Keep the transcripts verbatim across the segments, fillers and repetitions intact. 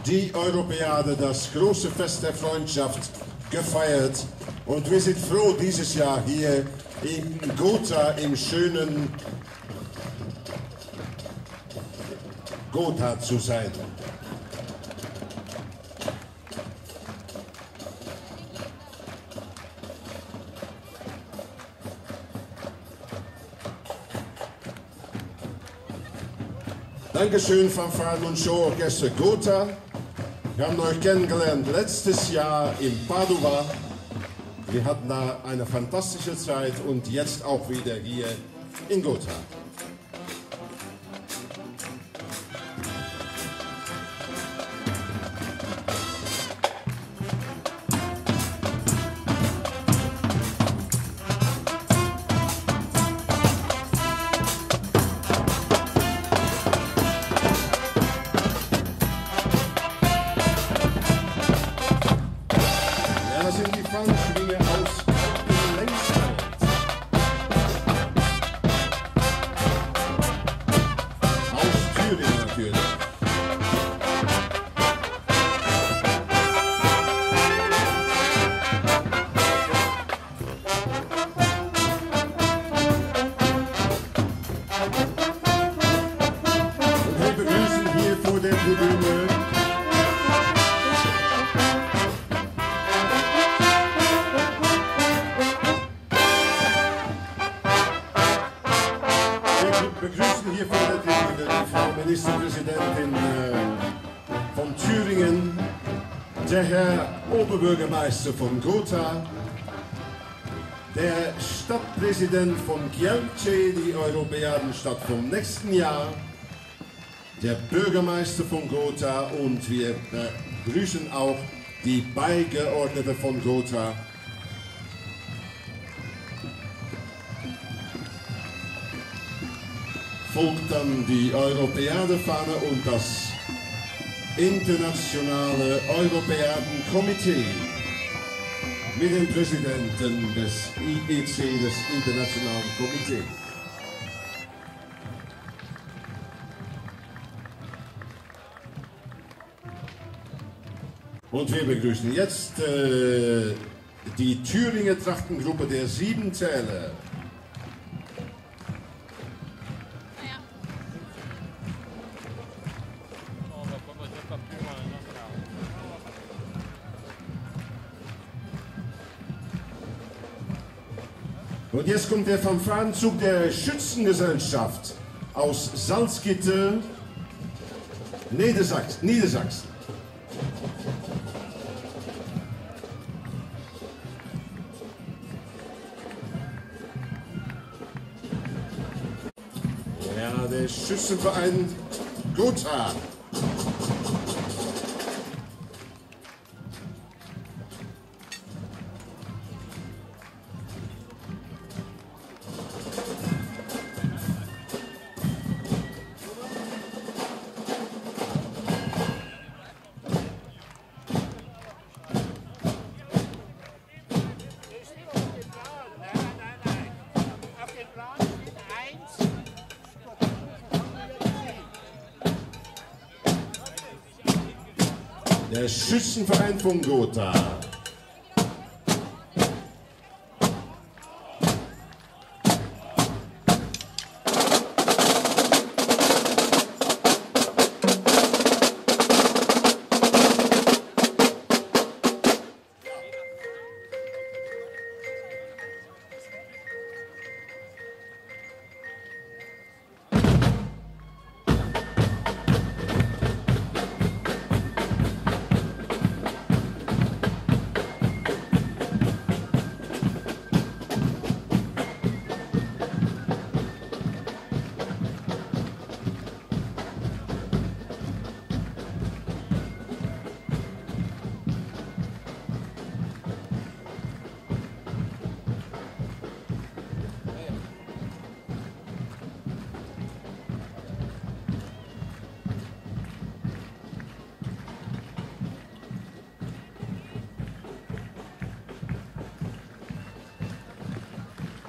die Europäade, das große Fest der Freundschaft, gefeiert. Und wir sind froh, dieses Jahr hier in Gotha, im schönen Gotha zu sein. Dankeschön, Fanfaren und Showorchester Gotha. Wir haben euch kennengelernt letztes Jahr in Padua. Wir hatten da eine fantastische Zeit und jetzt auch wieder hier in Gotha. Schwinge aus dem Längsfeld. Aus Thüringen natürlich. Und wir begrüßen hier vor der Tribüne Wir begrüßen hier vor der Tribüne die Frau Ministerpräsidentin äh, von Thüringen, der Herr Oberbürgermeister von Gotha, der Stadtpräsident von Kielce, die Europäadenstadt vom nächsten Jahr, der Bürgermeister von Gotha und wir äh, begrüßen auch die Beigeordnete von Gotha. Folgt dann die Europäadefahne und das internationale Europäadenkomitee mit dem Präsidenten des I E C, des Internationalen Komitees. Und wir begrüßen jetzt äh, die Thüringer Trachtengruppe der Siebenzähler. Und jetzt kommt der Fanfarenzug der Schützengesellschaft aus Salzgitter, Niedersachsen. Niedersachsen. Ja, der Schützenverein Gotha. Der Schützenverein von Gotha.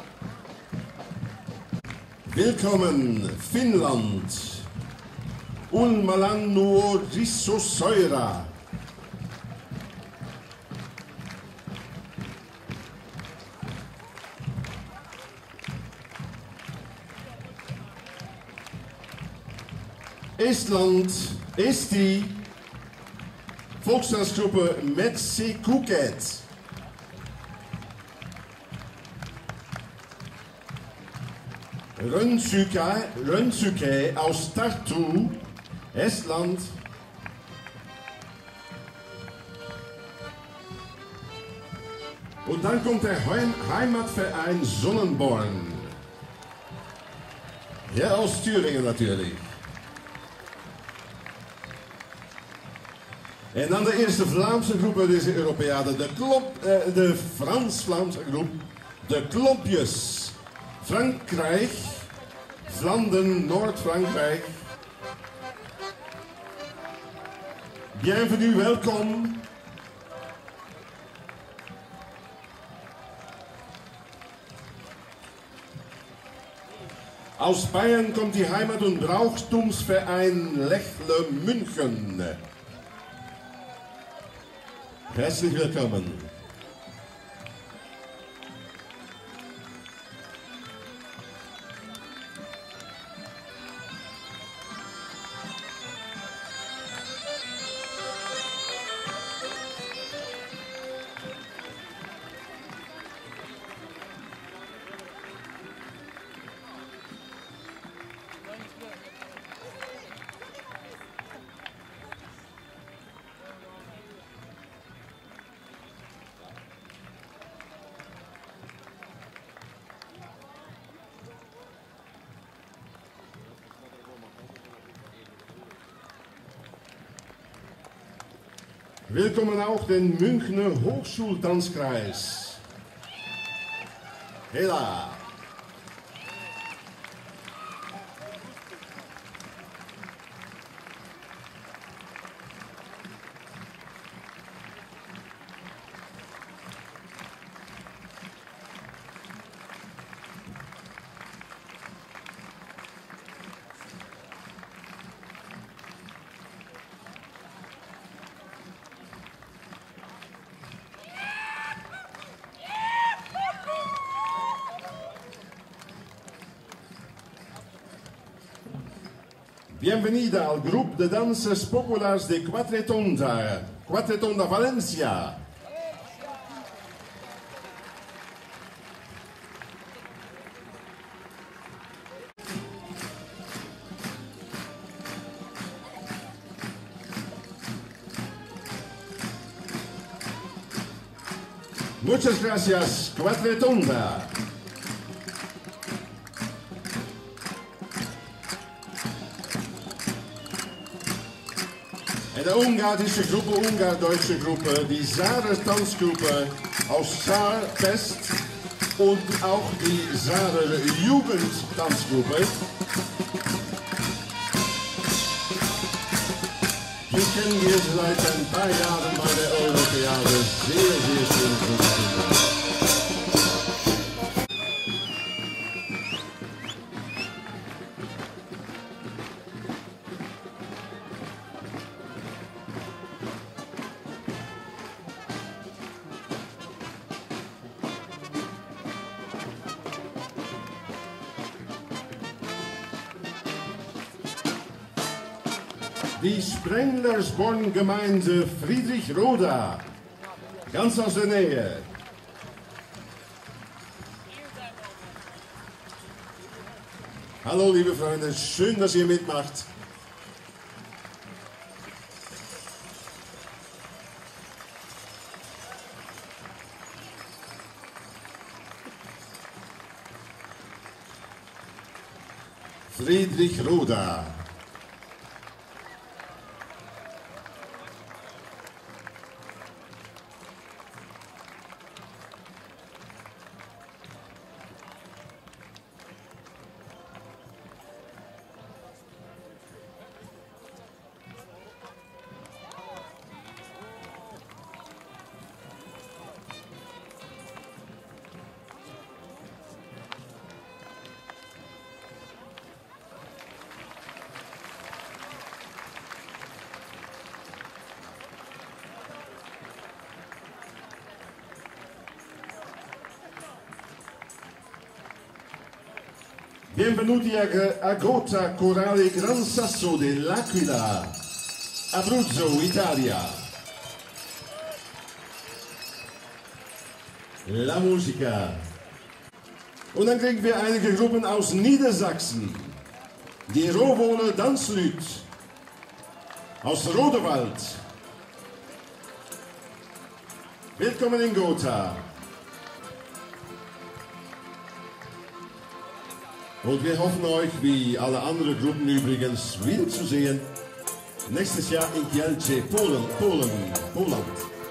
Willkommen, Finnland! Ulmalannuo Rissosoira. Estland, Eesti, volksdansgroepen Metsikuket. Rönnsuke, Rönnsuke aus Tartu, Estland. Und dann kommt der Heim Heimatverein Sonnenborn. Ja, aus Thüringen natürlich. En dan de eerste Vlaamse groep uit deze Europeade, de, klop, eh, de Frans-Vlaamse groep, de Klopjes. Frankrijk, Vlaanderen, Noord-Frankrijk. Bienvenue, welkom. Aus Bayern kommt die Heimat- und Brauchtumsverein Lechle München. Herzlich willkommen. Willkommen auch den Münchner Hochschultanzkreis. Hela. Bienvenida al grupo de danzas populares de Quatretonda, Quatretonda Valencia. Muchas gracias, Quatretonda. En de Ungarische Gruppe, Ungar-Deutsche Gruppe, die Sarer Tanzgruppe aus Saar-Pest und auch die Sarer Jugendtanzgruppe. Die kennen wir seit ein paar Jahren bei der Europeade sehr, sehr schön funktionieren. Die Sprenglersborn-Gemeinde Friedrichroda, ganz aus der Nähe. Hallo liebe Freunde, schön, dass ihr mitmacht. Friedrichroda. Benvenuti a, a Gotha Corale Gran Sasso dell'Aquila, Abruzzo, Italia. La Musica. Und dann kriegen wir einige Gruppen aus Niedersachsen. Die Rowohler Danslüt aus Rodewald. Willkommen in Gotha. Und wir hoffen euch, wie alle anderen Gruppen übrigens, wiederzusehen. Nächstes Jahr in Kielce, Polen, Polen, Poland.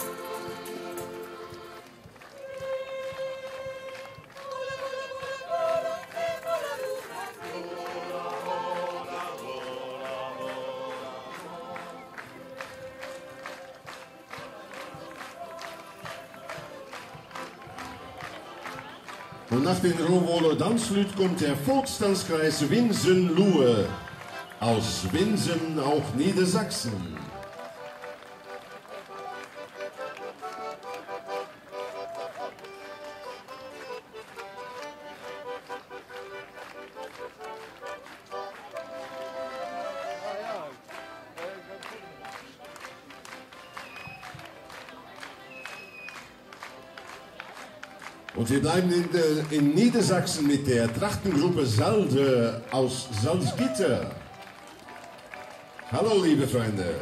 Und nach den Rowohler Danslüt kommt der Volkstanzkreis Winsen-Luhe aus Winsen, auch Niedersachsen. Und wir bleiben in, de, in Niedersachsen mit der Trachtengruppe Salde aus Salzgitter. Hallo liebe Freunde.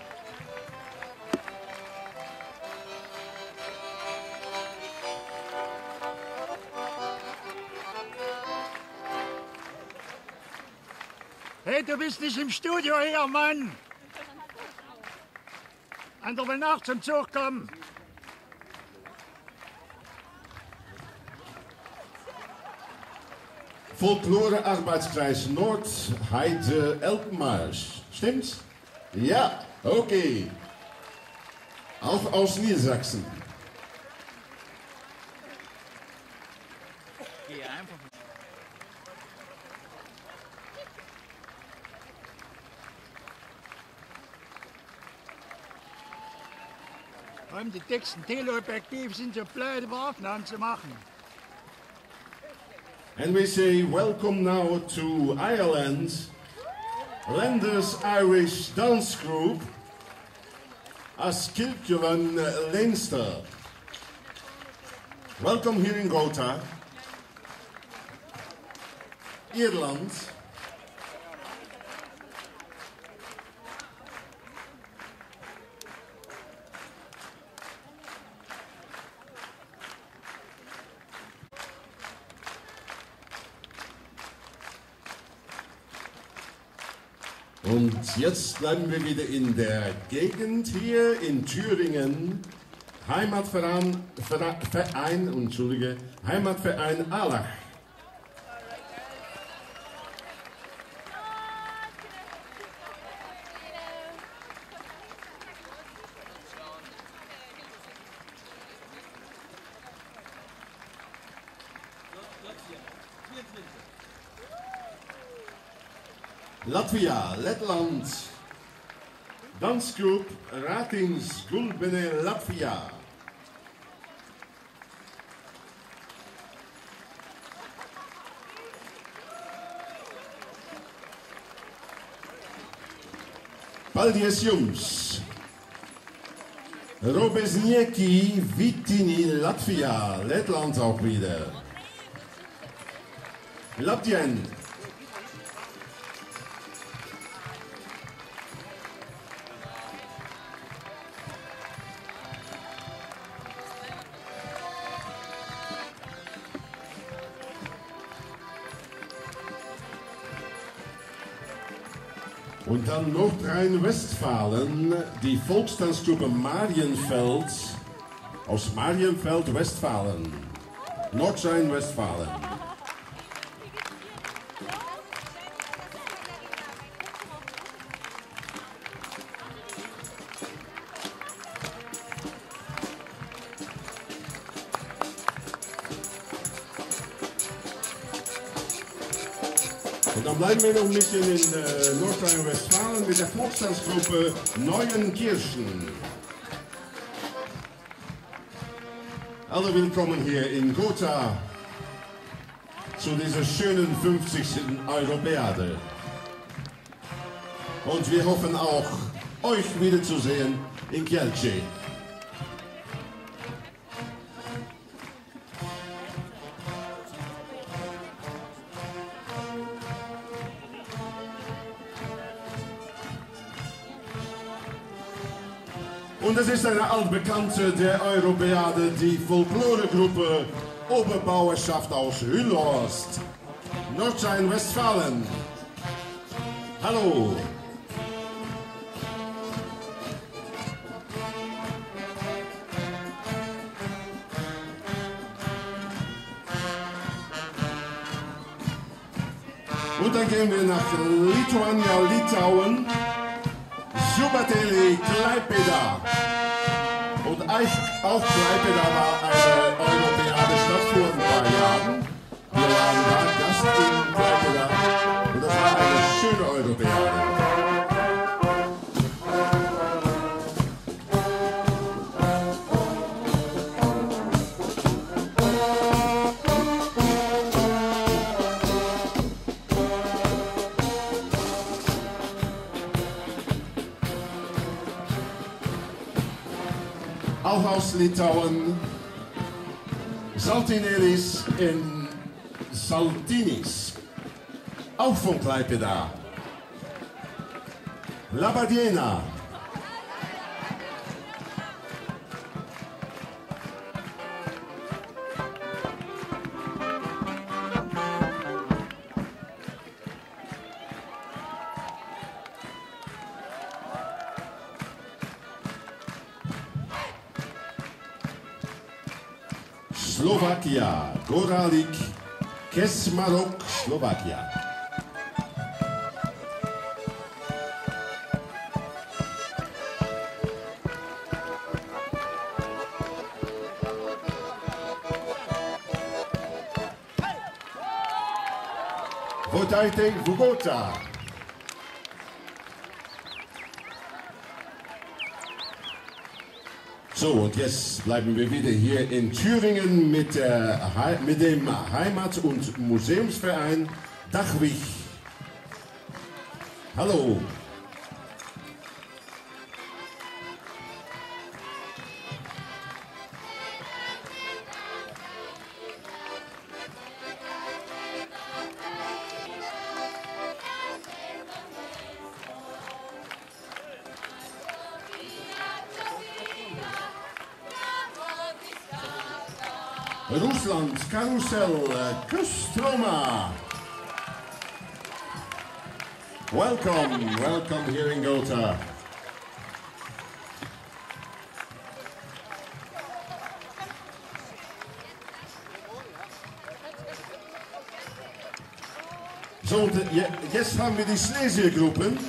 Hey, du bist nicht im Studio hier, Mann! Andere will nach zum Zug kommen. Folklore-Arbeitskreis Nord, Heide Elpenmarsch. Stimmt's? Ja, okay. Auch aus Niedersachsen. Geh einfach. Warum die dicksten Teleobjektive sind so blöd, über Aufnahmen zu machen? And we say welcome now to Ireland, Landers Irish Dance Group, Askilculan Leinster. Welcome here in Gotha, Ierland. Und jetzt bleiben wir wieder in der Gegend hier in Thüringen. Heimatverein, Verein, Entschuldige, Heimatverein Allach. Latvia, Lettland, Dansgroep Ratings Gulbene Latvia. Paldies jums! Robesnieki, Vitini, Latvia, Lettland auch wieder. Latien. Und dann Nordrhein-Westfalen, die Volkstanzgruppe Marienfeld aus Marienfeld, Westfalen. Nordrhein-Westfalen. Und dann bleiben wir noch ein bisschen in äh, Nordrhein-Westfalen mit der Volkstanzgruppe Neuenkirchen. Alle willkommen hier in Gotha zu dieser schönen fünfzigsten Europäade. Und wir hoffen auch, euch wiederzusehen in Kielce. Und es ist eine altbekannte der Europäade, die Folkloregruppe Oberbauerschaft aus Hüllhorst, Nordrhein-Westfalen. Hallo! Und dann gehen wir nach Lituania, Litauen, Subateli, Klaipėda. Und auch Klaipėda war eine Europäade Stadt vor ein paar Jahren. Wir waren da Gast in Klaipėda und das war eine schöne Europäade. Auch aus Litauen, Saltinelis in Saltinis, auch von Klaipėda, Labadiena, Slovakia, Goralik, Kesmarok, Slovakia. Vojtěch Vugota. So, und jetzt bleiben wir wieder hier in Thüringen mit, der, mit dem Heimat- und Museumsverein Dachwig. Hallo. Rusland, Karussell, Kostroma. Welcome, welcome here in Gotha. So, und jetzt haben wir die Schlesiergruppen.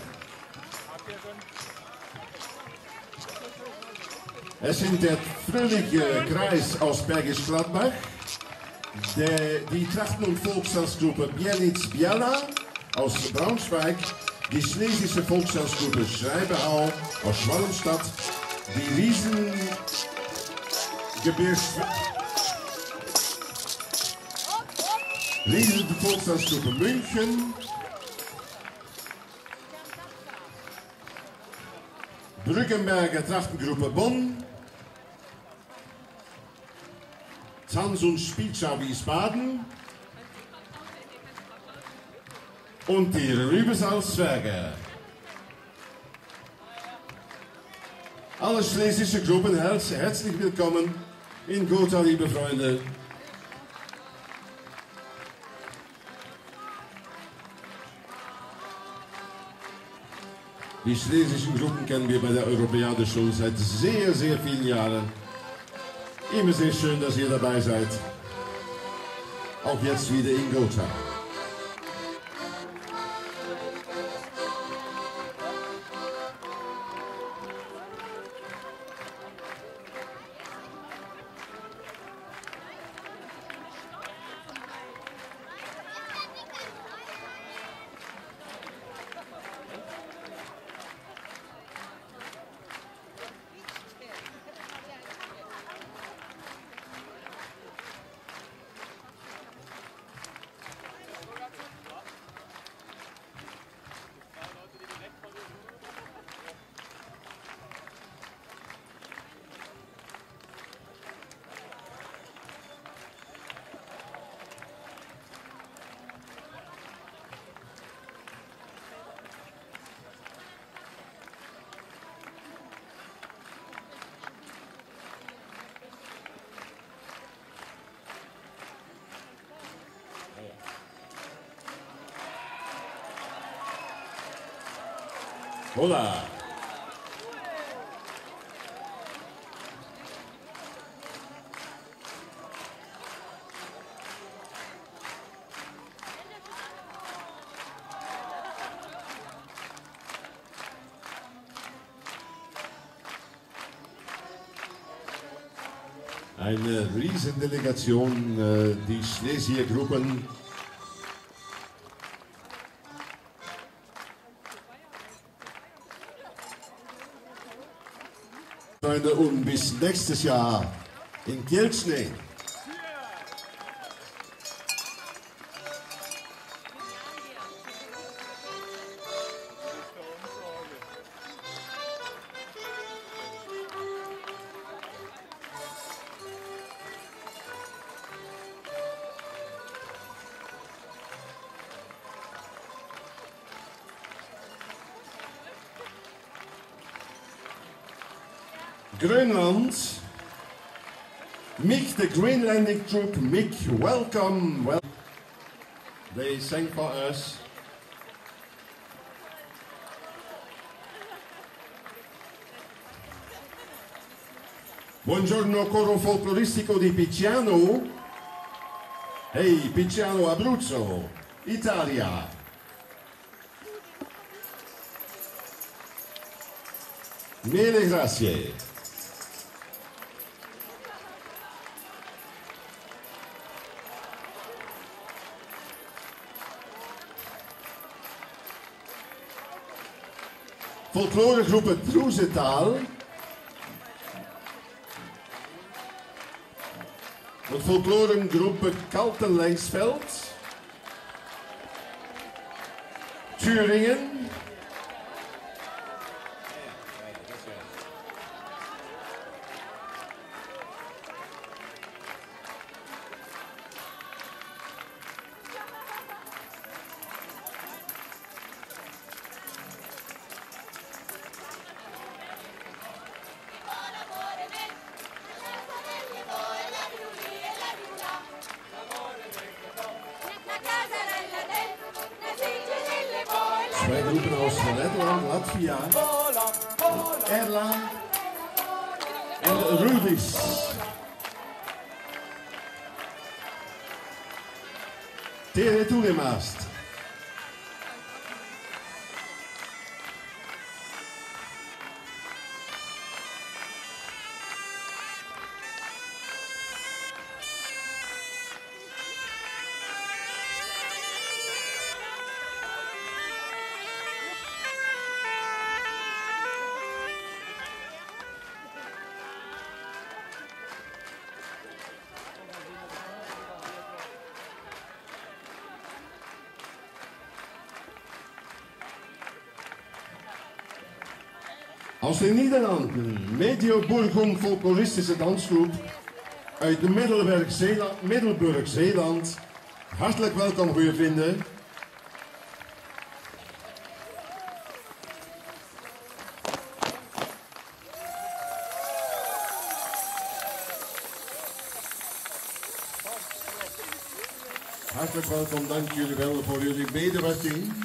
Es sind der fröhliche Kreis aus Bergisch Gladbach, der, die Trachten- und Volkstanzgruppe Bielitz-Biala aus Braunschweig, die schlesische Volkstanzgruppe Schreiberau aus Schwalmstadt, die Riesengebirgs... Riesen Volkstanzgruppe München, Brückenberger Trachtengruppe Bonn, Tanz- und Spielschau Wiesbaden und die Rübesalzwerke. Alle schlesische Gruppen herzlich willkommen in Gotha, liebe Freunde. Die schlesischen Gruppen kennen wir bei der Europäade schon seit sehr, sehr vielen Jahren. Immer sehr schön, dass ihr dabei seid. Auch jetzt wieder in Gotha. Hola. Eine Riesendelegation, äh, die Schlesiergruppen. Und bis nächstes Jahr in Kielce. Grönland, Mick, the Greenlandic troop, Mick, welcome. Well, they sang for us. Buongiorno coro folcloristico di Picciano. Hey, Picciano Abruzzo, Italia. Mille grazie. Folkloregroepen Troezetaal. De folkloregroepen Kaltenlengsveld. Thüringen. Zwei Gruppen aus Nederland, Latvia, Erla en Rudis. Tere Toegemast. Aus den Niederlanden, Medioburgum folkloristische dansgroep uit de Middelburg Zeeland, Middelburg Zeeland. Hartelijk welkom, goede vrienden. Hartelijk welkom, dank jullie wel voor jullie medewerking.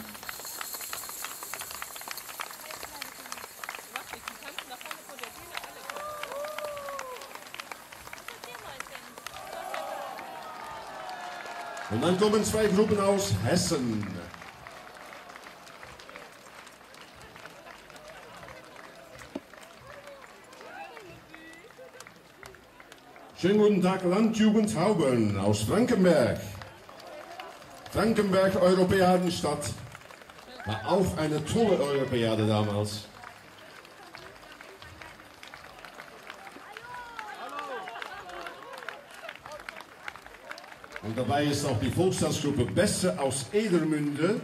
Und dann kommen zwei Gruppen aus Hessen. Schönen guten Tag, Landjugend Hauben aus Frankenberg. Frankenberg Europäadenstadt. War auch eine tolle Europäade damals. Und dabei ist auch die Volkstanzgruppe Besse aus Edermünde.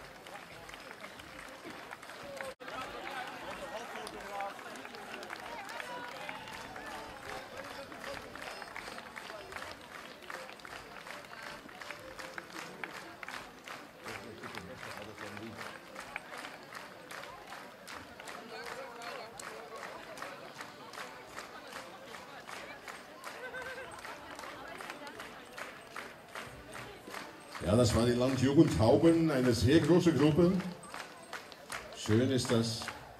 Ja, das war die Landjugend Hauben, eine sehr große Gruppe. Schön ist das.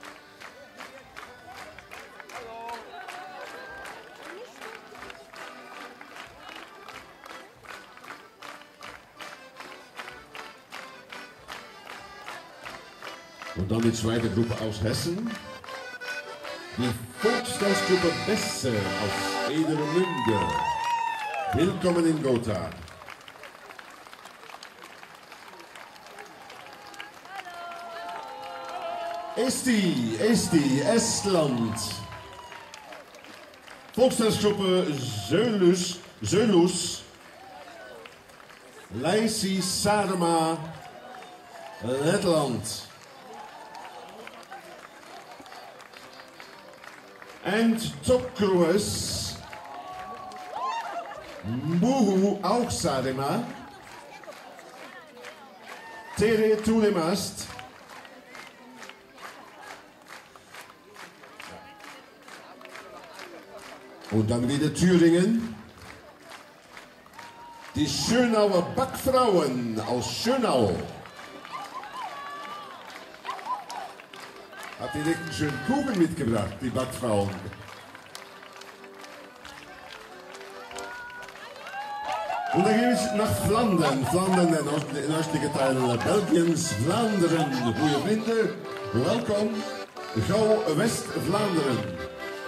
Und dann die zweite Gruppe aus Hessen. Die Volkstanzgruppe Besse aus Edermünde. Willkommen in Gotha. Eesti, Eesti, Estland. Volkstanzgruppe Zeulus, Zeulus. Leisi Sarma, Letland. And Tokrues, Muhu Auxarema, Tere Tulemast, und dann wieder Thüringen. Die Schönauer Backfrauen aus Schönau. Hat direkt einen schönen Kuchen mitgebracht, die Backfrauen. Und dann geht es nach Flandern. Flandern, ein östlicher Teil Belgiens. Vlaanderen, goeie vrienden. Welkom. Gauw West-Vlaanderen.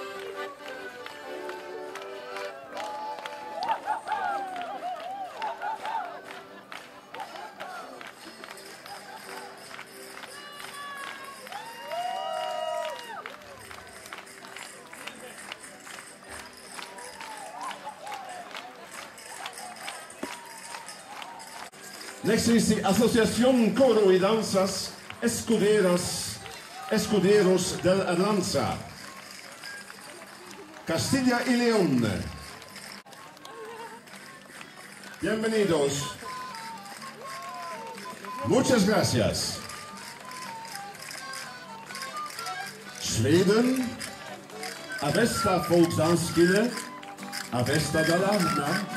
Nächste ist die Asociación Coro y Danzas Escuderas, Escuderos del Arlanza. Castilla y León. Bienvenidos. Muchas gracias. Schweden. Avesta Volksdanskille. Avesta Dalarna.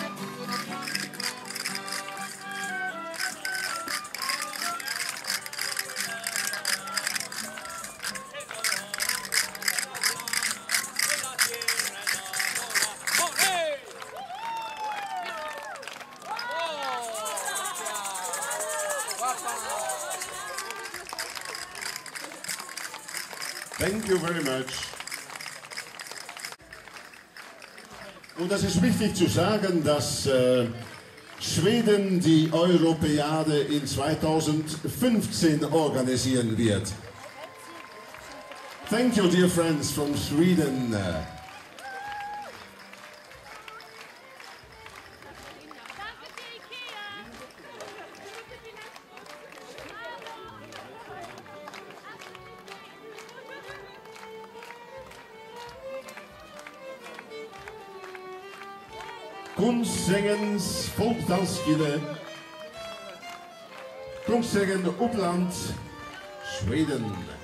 Thank you very much. Und es ist wichtig zu sagen, dass äh, Schweden die Europäade in zweitausendfünfzehn organisieren wird. Thank you, dear friends from Sweden. Kungsängens Volksdanskille, Kungsängen Uppland, Schweden.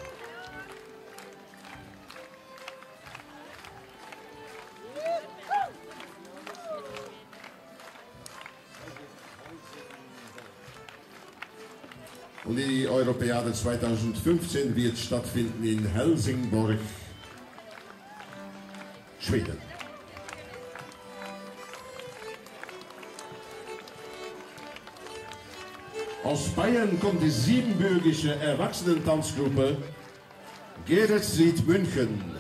Und die Europäade zweitausendfünfzehn wird stattfinden in Helsingborg, Schweden. Aus Bayern kommt die siebenbürgische Erwachsenentanzgruppe Geretsried München.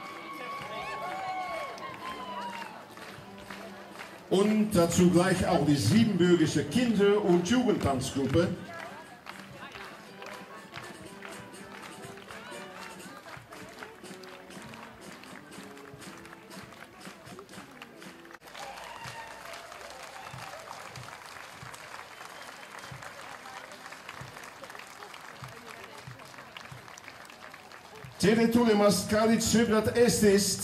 Und dazu gleich auch die siebenbürgische Kinder- und Jugendtanzgruppe. Tere Tulemas Kalic Söbrat Estist,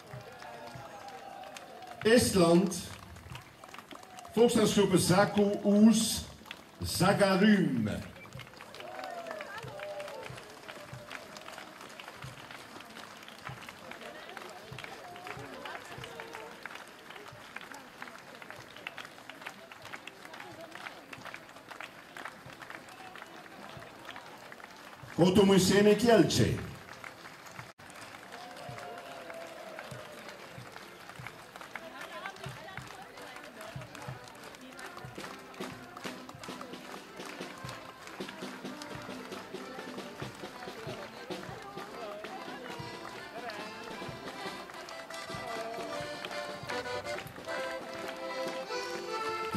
Estland, Volksdanzgruppe Zaku Oes Zagarym. Kotomusene Kielce.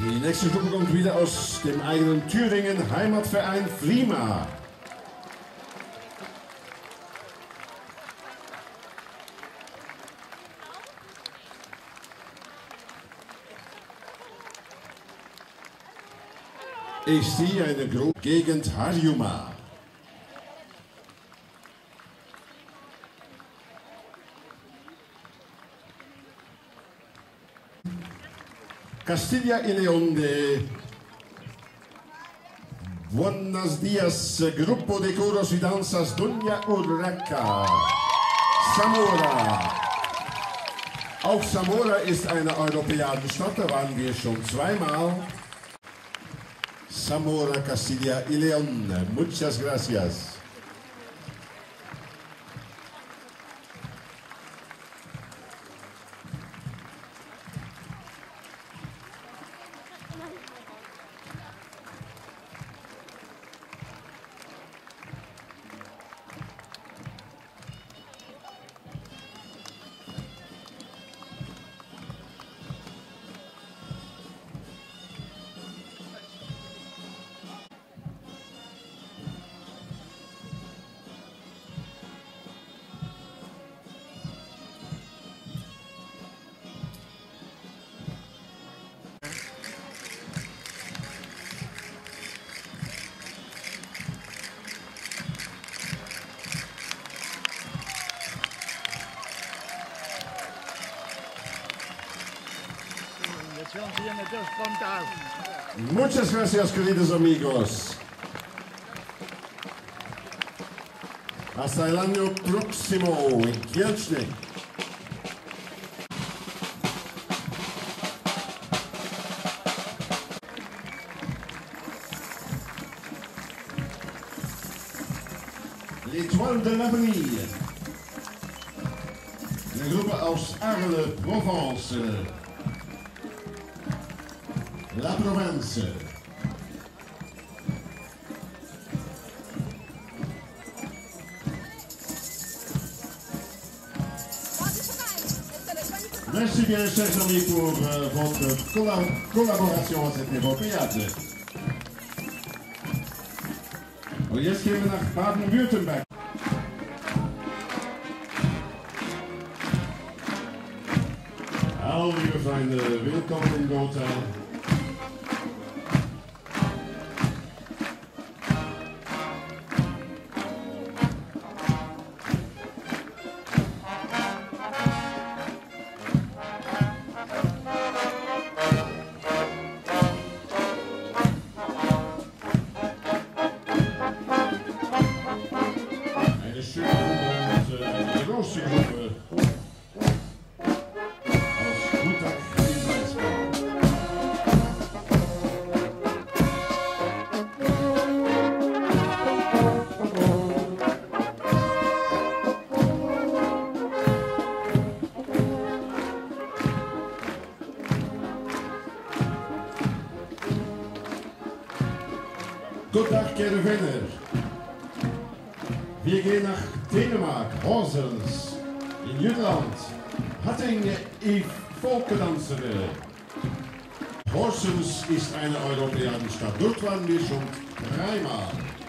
Die nächste Gruppe kommt wieder aus dem eigenen Thüringen, Heimatverein Flima. Ich sehe eine Gruppe Gegend Harjuma. Castilla y León de Buenos Días, Grupo de Coros y Danzas Doña Urraca, Zamora. Auch Zamora ist eine Europäerstadt, da waren wir schon zweimal. Zamora, Castilla y León, muchas gracias. Muchas gracias, queridos amigos. Hasta el año próximo en Kielce. L'Étoile de l'Avenir. Eine Gruppe aus Arles, Provence. La Provence. Merci bien, chers amis, pour euh, votre colla collaboration à cet niveau théâtre. Und jetzt gehen wir nach Baden-Württemberg. Hallo, liebe Freunde, willkommen in Gotha. Guten Tag, Kervener. Wir gehen nach Dänemark, Horsens, in Jütland, Hattingen, i Folkedansere. Horsens ist eine Europäerstadt. Dort waren wir schon dreimal.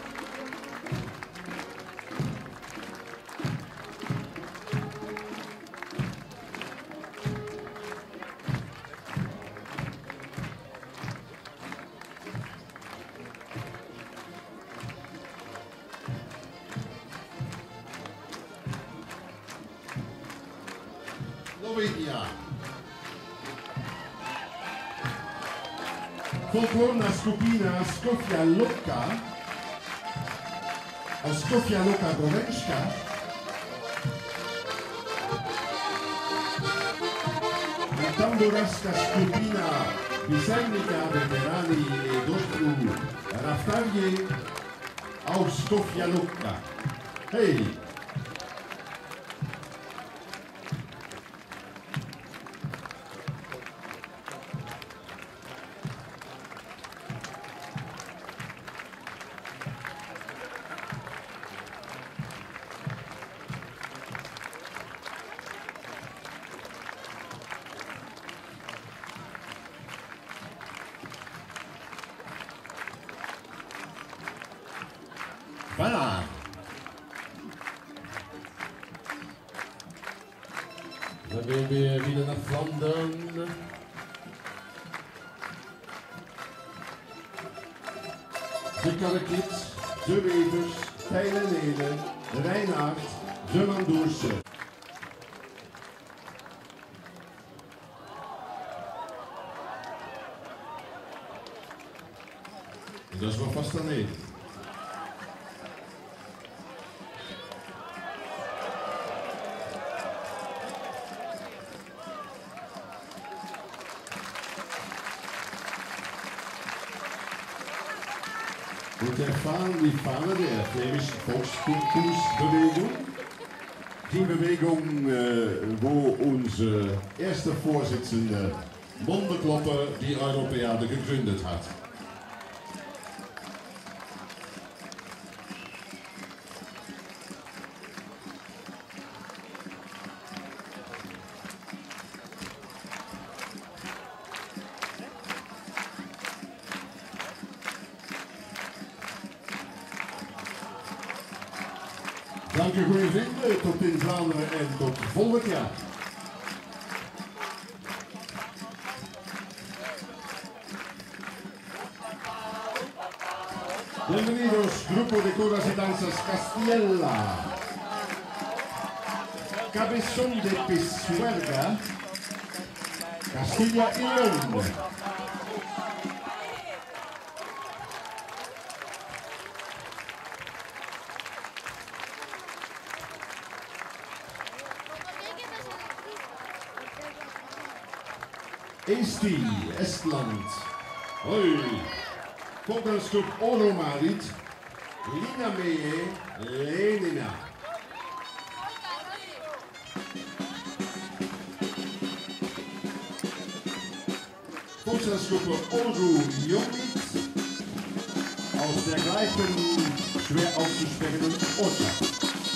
Slovenia. Folklorna skupina Skofja Loka, Skofja Loka Gorenska. Tamburaska skupina Pisarnika Veterani Dostru Raftarje aus Skofja Loka. Hej! Dann gehen wir wieder nach Flandern. De Karrekiet, de Wevers, Tijl en Ede, de Reinaard, de Mandoerse. En dat is wel vast aan één. Und erfahren die Fahrer der flämischen Volkskursbewegung. Die Bewegung, äh, wo unser erster Vorsitzende Mondeklopper die Europäade gegründet hat. Dank u goede vrienden, tot in Vlaanderen en tot volgend jaar. Bienvenidos, Grupo de Coras y Danzas Castilla. Cabezón de Pisuerga, Castilla y León. Eesti, Estland. Hoi. Volksgroep Oromarit. Linnamäe, Lenina. Volksgroep Oru Jomit. Aus der gleichen schwer auszusprechenden Ortschaft.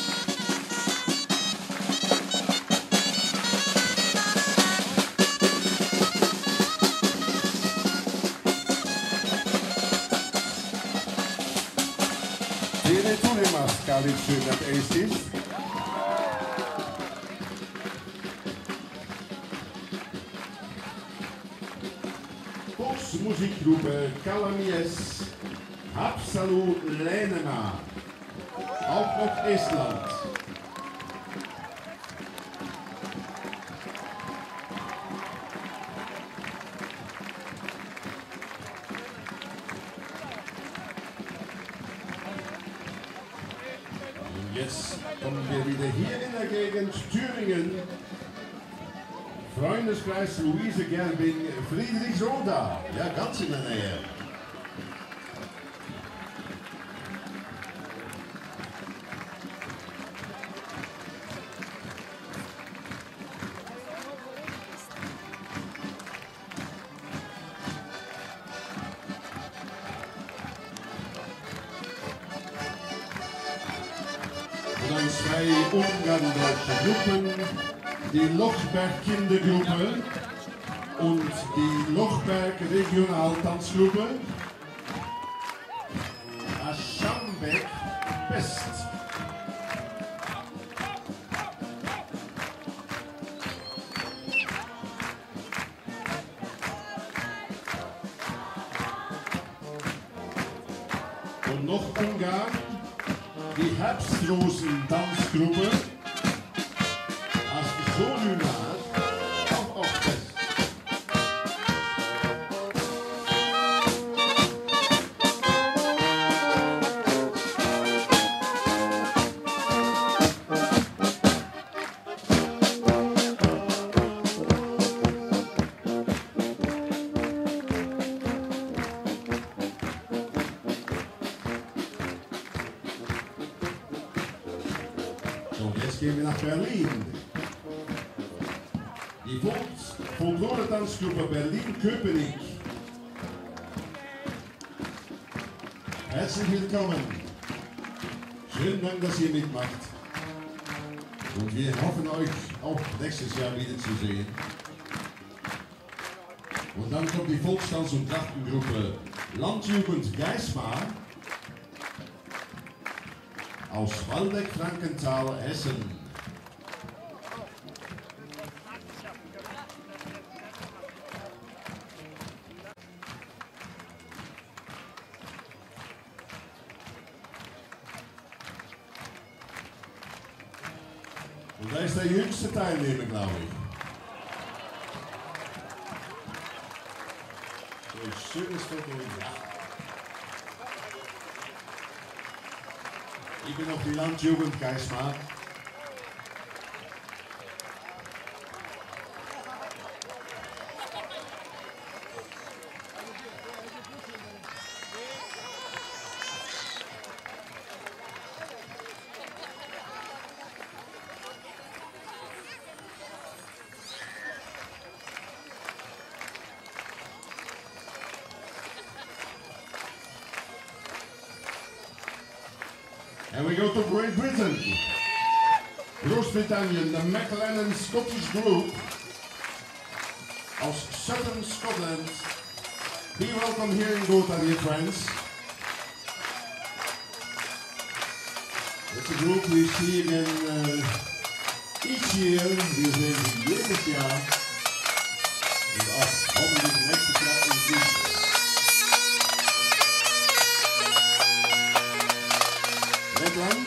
Tiene tulemas, Khalid schön, dat eerst is. Volksmuziekgroepen Kalamies, Haapsalu Länema, auch noch Estland. Jetzt kommen wir wieder hier in der Gegend Thüringen. Freundeskreis Luise Gerbing, Friedrichsroda. Ja, ganz in der Nähe. Und dann zwei ungarndeutsche Gruppen, die Lochberg-Kindergruppe und die Lochberg-Regionaltanzgruppe. Aschambeck West. Und noch Ungarn, die Herbstrosen-Tanzgruppe. Als Solunar, auch auf Fest. So, jetzt gehen wir nach Berlin. Die Folklore-Tanzgruppe Berlin-Köpenick. Herzlich willkommen. Schönen Dank, dass ihr mitmacht. Und wir hoffen euch auch nächstes Jahr wieder zu sehen. Und dann kommt die Volkstanz- und Trachtengruppe Landjugend Geismar aus Waldeck, Frankenthal, Hessen. Er ist der jüngste Teilnehmer, glaube ich. Ein schönes Foto, ja. Ich bin auf die Landjugend Geismar. And we go to Great Britain. Groot-Brittannië, the McLennan Scottish group of Southern Scotland. Be welcome here in Gotha, dear friends. It's a group we see again uh, each year. We zijn jedes jaar. En ook hopelijk next jaar in Greece. Letland,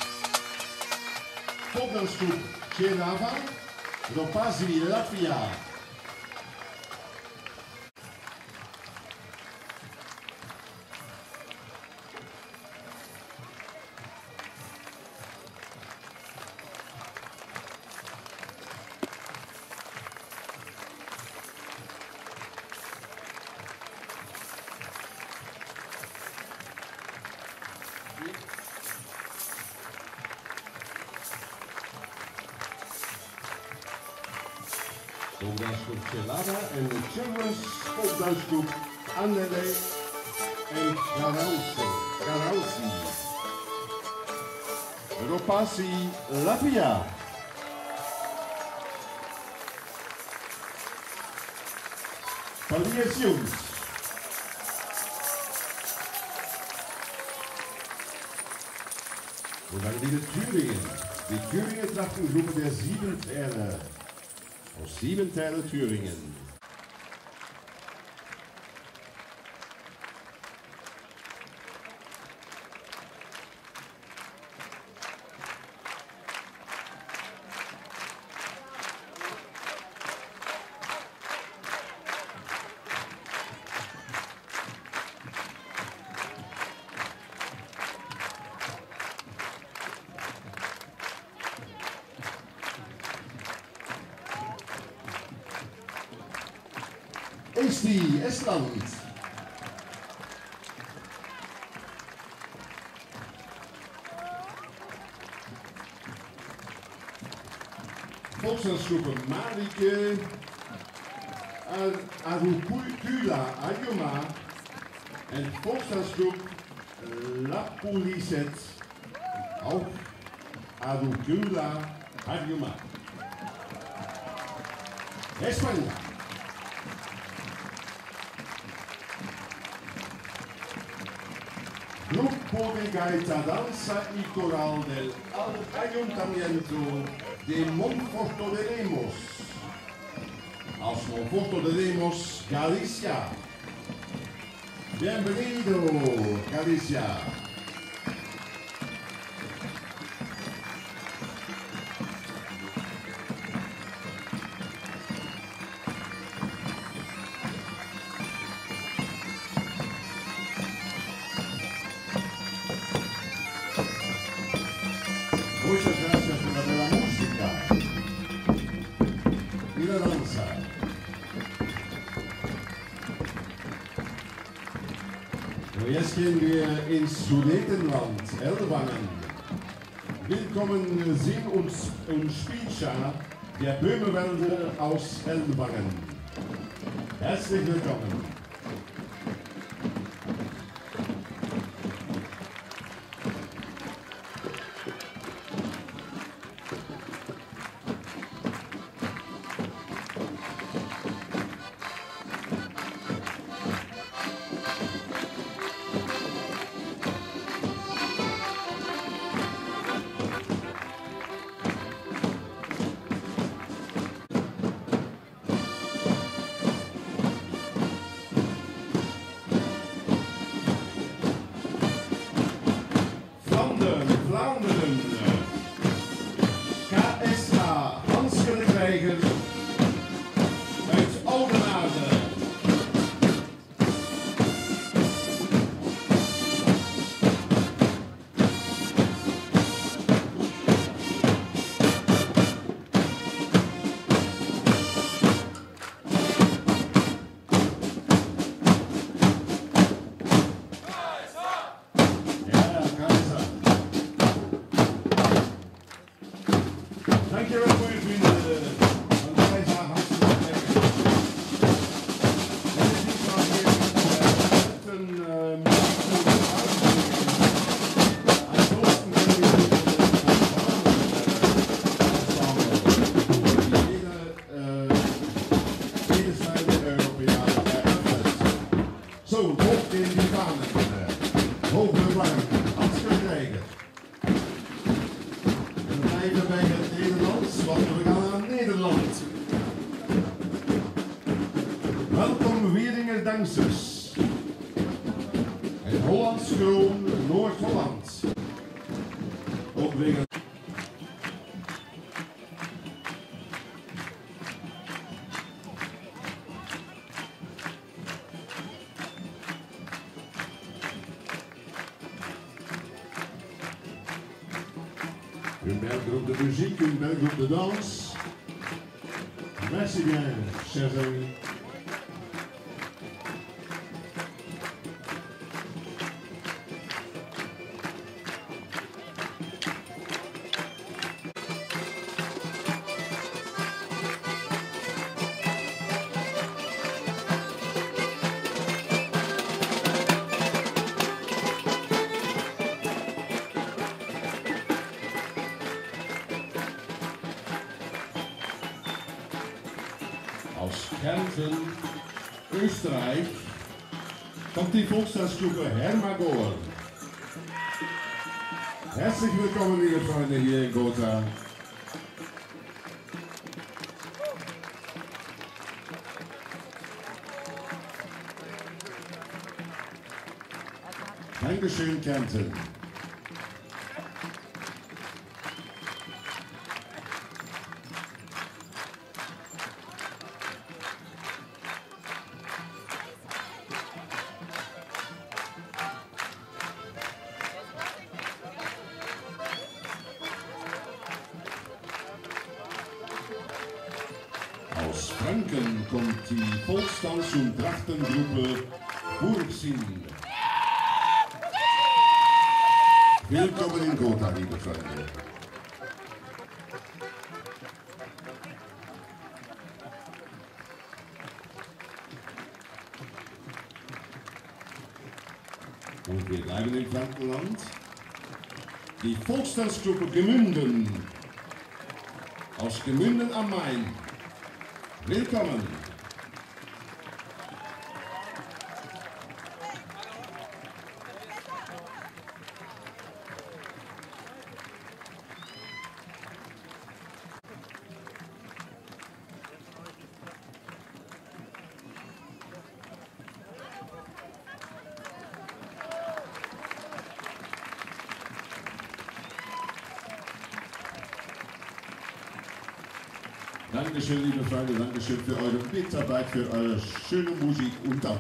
Popdansgroep Černava, Ropasi Latvia. Popdansgroep Černava en de Children's Popdansgroep Annele en Garauzi. Ropasi Latvia. Palliers Jungs. Und dann wieder Thüringen. Die Thüringer Trachtengruppe der Siebentäler. Aus Siebentäler Thüringen. Eesti, Estland. Volksdansgroepen Marike, Arukula, Ayoma en volksdansgroep Lapuliset, ook Arukula, Ayoma. España. Grupo de Gaita Danza y Coral del Ayuntamiento de Monforte de Lemos. Als Monforte de Lemos, Galicia. Bienvenido, Galicia. Muchas gracias por la bella música y la danza. Und jetzt gehen wir ins Sudetenland, Ellwangen. Willkommen Sing- und, und Spielschar der Böhmerwälder aus Ellwangen. Herzlich willkommen. Kansas. En Hollands Kroon, Noord-Holland. Ook wegen. Une belle groupe de musique, une belle groupe de danse. Merci bien, chers amis. Aus Kärnten, Österreich, kommt die Volkstanzgruppe Hermagor. Herzlich willkommen, liebe Freunde, hier in Gotha. Dankeschön, Kärnten. Aus Franken kommt die Volkstanz- und Trachtengruppe Burgsinn. Willkommen in Gotha, liebe Freunde. Und wir bleiben im Frankenland. Die Volkstanzgruppe Gemünden aus Gemünden am Main. Willkommen! Dankeschön, liebe Freunde, Dankeschön für eure Mitarbeit, für eure schöne Musik und Tanz.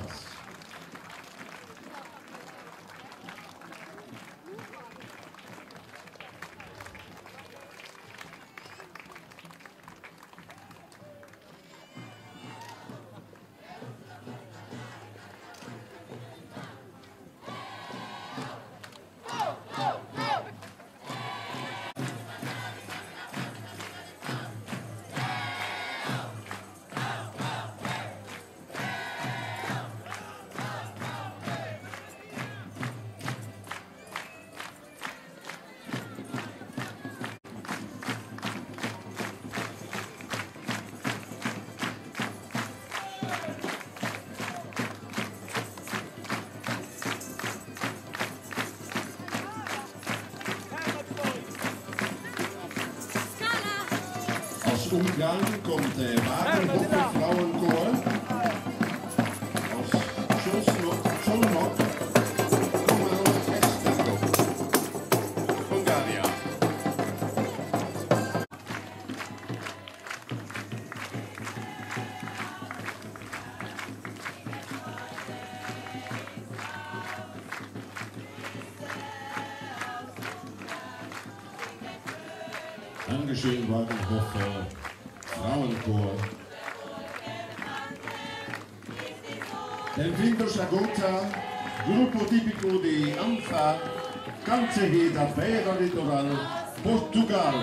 Aus Ungarn kommt der Wagenhofer Frauenchor. Aus Szolnok kommen Esztergom. Bulgarien. Dankeschön, Wagenhofer Frauenchor. Bem-vindos a Gotha, grupo típico de Anfa, Cancerre da Beira Litoral, Portugal.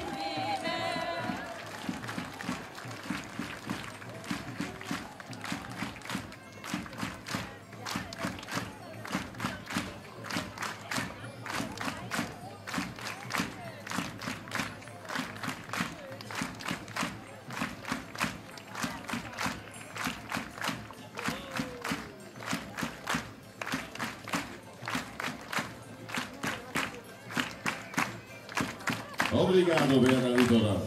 Obrigado, Beira Litoral.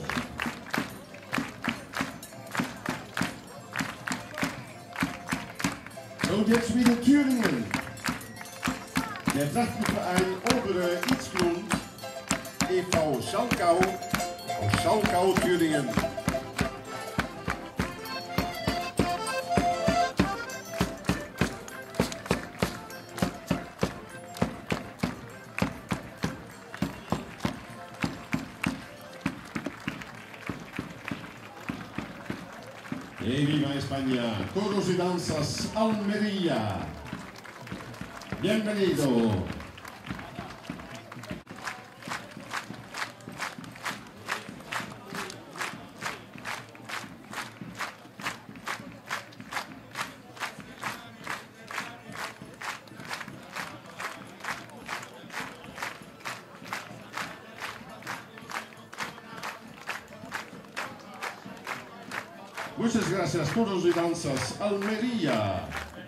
Und jetzt wieder Thüringen. Der Trachtenverein Obere Itzgrund, E V Schalkau, aus Schalkau, Thüringen. E viva España, Coros y Danzas Almería. Bienvenido. Muchas gracias, Coros y Danzas Almería.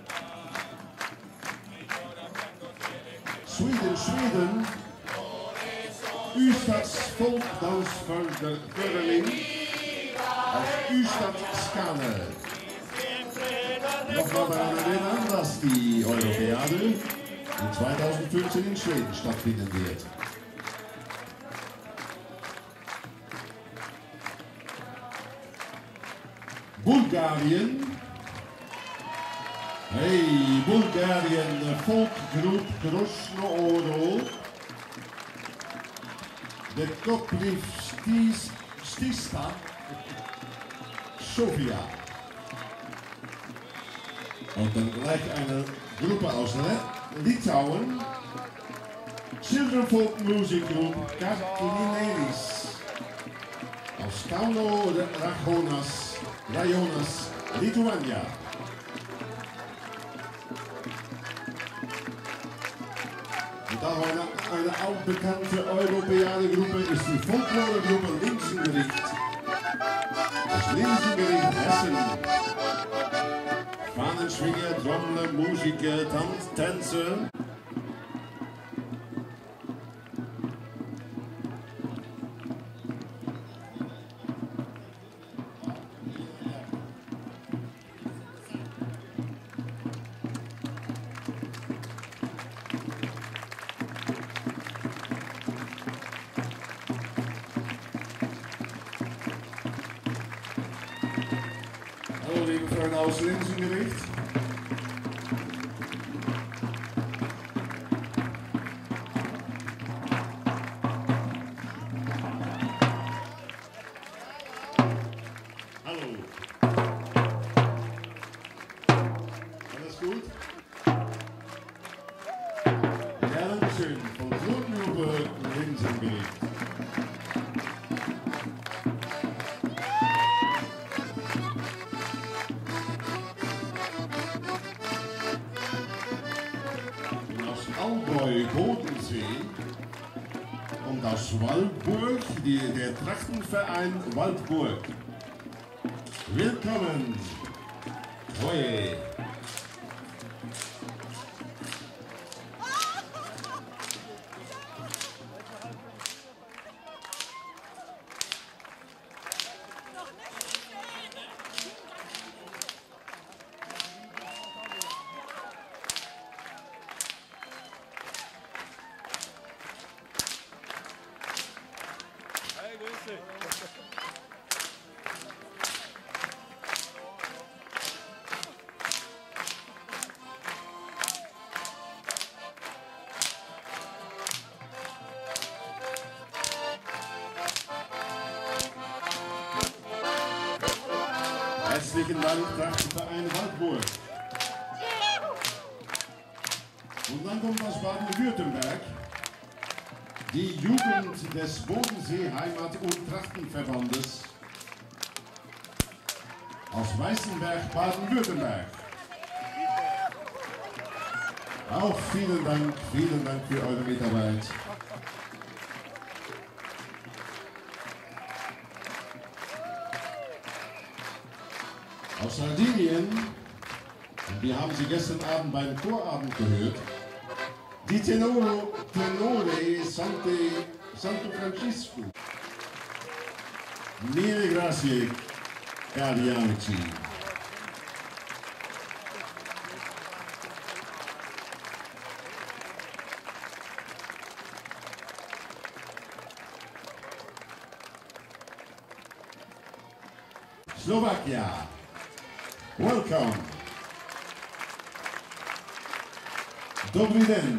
Sweden, Sweden. U-Stads Volksdansvereniging aus U-Stadt Skane. Nochmal daran erinnern, dass die Europäade in zweitausendfünfzehn in Schweden stattfinden wird. Bulgarien. Hey, Bulgarien, Folkgroep Krosno Oro. De Koplivstista Sofia. Und dann gleich eine Gruppe aus Litauen. Children Folk Music Group Karklinelis. Aus Kauno Rajonas. Rajonas, Lituania. Und auch eine, eine altbekannte Europäer-Gruppe ist die Folklore-Gruppe Linsengericht. Das Linsengericht Hessen. Fahnenschwinger, Trommler, Musiker, Tanz, Tänzer. Hallo liebe Freunde aus Linsengericht. Hallo. Alles gut? Ja, danke schön. Von Flutgruppe Linsengericht. Allgäu Bodensee und aus Waldburg, die, der Trachtenverein Waldburg. Willkommen! Oje! Herzlichen Dank, Trachtenverein Waldburg. Und dann kommt aus Baden-Württemberg die Jugend des Bodensee Heimat- und Trachtenverbandes aus Weißenberg, Baden-Württemberg. Auch vielen Dank, vielen Dank für eure Mitarbeit. Aus Sardinien, und wir haben sie gestern Abend beim Chorabend gehört, die Tenore, Tenore Sante, Santo Francisco. Mille grazie, cari amici. Slovakia. Welcome. Dobrý den.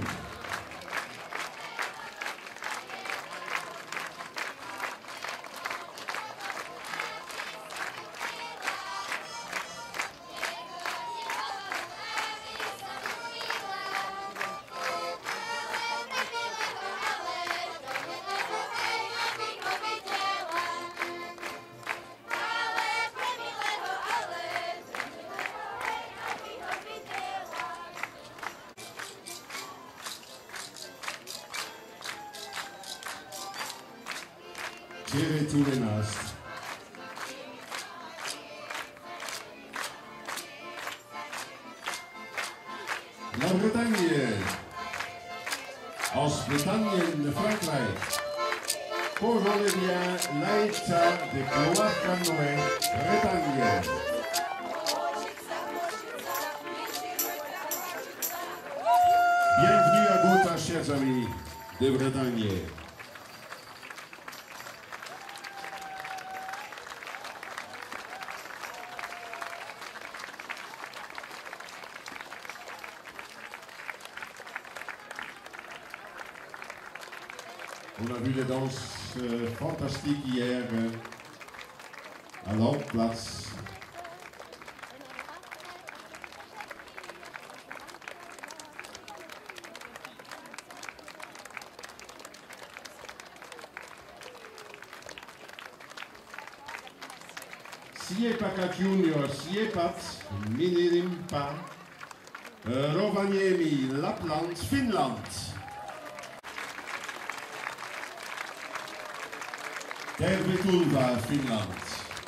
Čtyři jedenáct. La Bretagne. Aus Britannien, Frankrijk. Pour Olivia Leitza de Cloaca-Noé, Bretagne. Bienvenue à Gotha, chers amis de Bretagne. On a vu les danses euh, fantastiques hier euh, à Landplatz. Siepacat Junior, Siepat, Minirimpa, uh, Rovaniemi, Lapland, Finland. Tervetulva, Finland.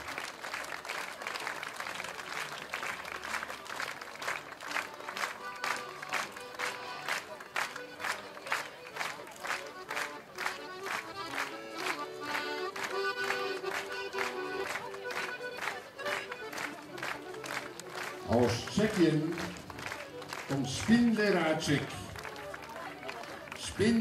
Aus Tschechien komt Spindleracek. Spin.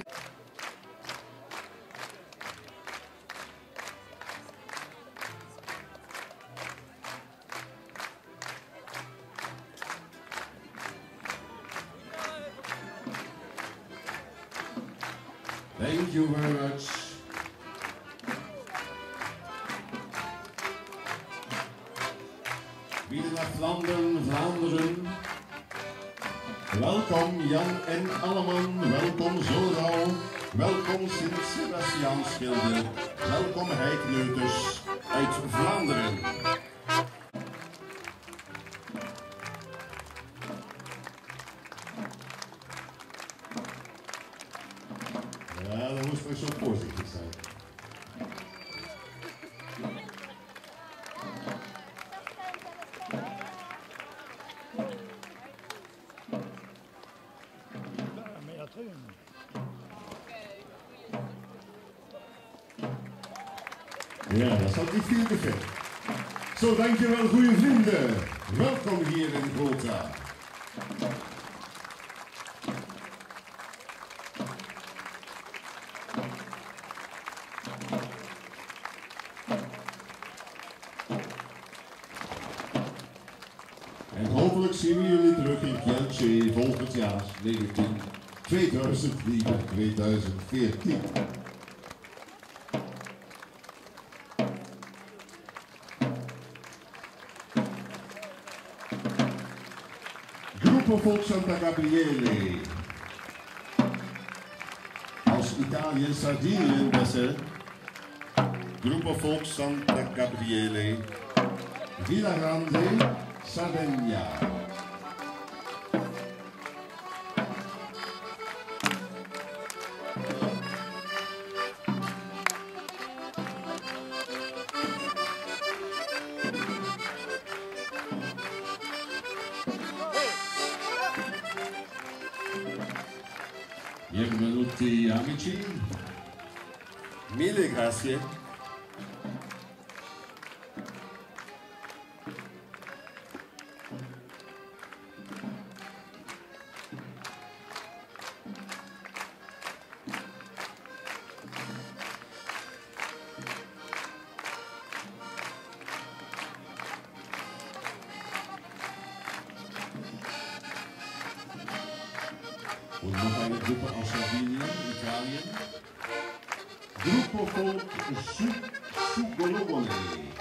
Thank you very much. Wieder naar Vlaanderen, Vlaanderen. Welkom Jan en Alleman, welkom Zolrouw, welkom Sint-Sebastiaansgilde, welkom Heikneuters uit Vlaanderen. Ja, dan moest ik zo voorzichtig zijn. Ja, dat zat niet veel te ver. Zo, dankjewel goede vrienden. Welkom hier in Gotha. En hopelijk zien we jullie terug in Kielce volgend jaar tweeduizend drie tot tweeduizend veertien. Gruppo Folk Santa Gabriele. Aus Italien, Sardinien besser. Gruppo Folk Santa Gabriele. Villa Grande, Sardegna. Benvenuti amici, mille grazie. Und noch eine Gruppe aus Sardinien, Italien. Gruppo Folk Sugolone.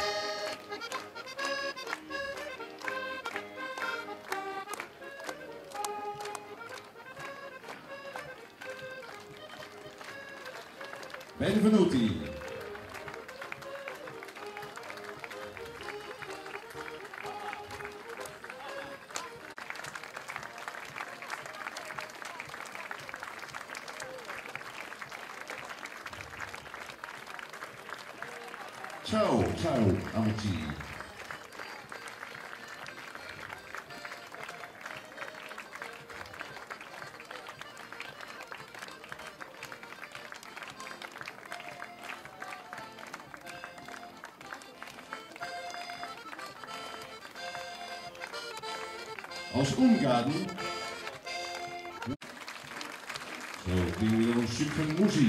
Benvenuti. Ciao, ciao, amici. Aus Ungarn. So kriegen wir ein Stückchen Musik.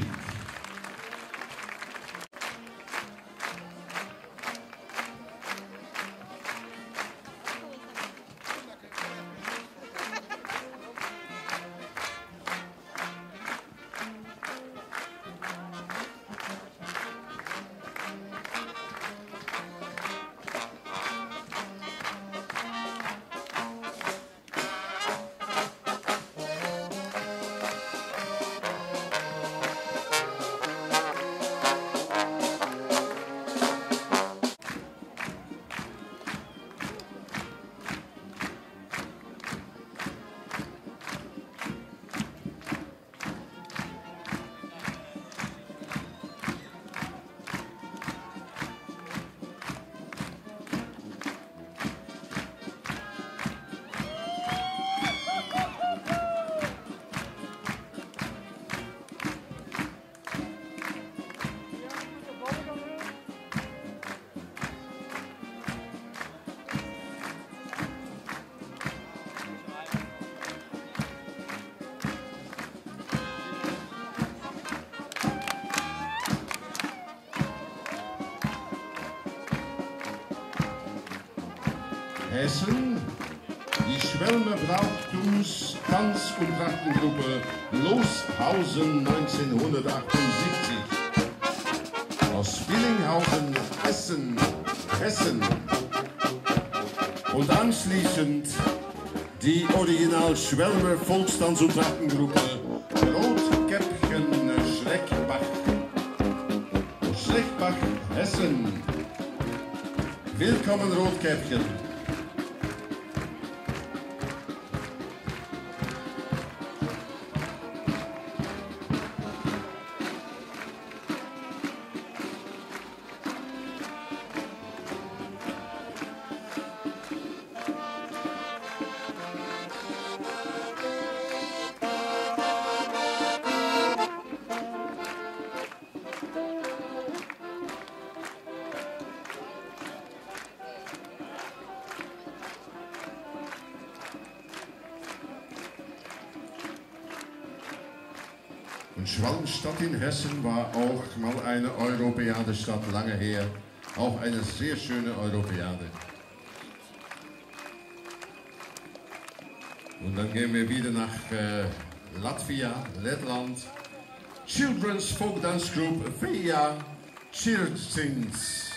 Hessen, die Schwelmer Brauchtums Tanz- und Trachtengruppe Loshausen neunzehnhundertachtundsiebzig. Aus Villinghausen, Hessen, Hessen. Und anschließend die Original Schwelmer Volkstanz- und Trachtengruppe Rotkäppchen Schleckbach. Schleckbach, Hessen. Willkommen Rotkäppchen. Und Schwalmstadt in Hessen war auch mal eine Europäadestadt, lange her. Auch eine sehr schöne Europäade. Und dann gehen wir wieder nach äh, Latvia, Lettland. Children's Folk Dance Group Veja Circins.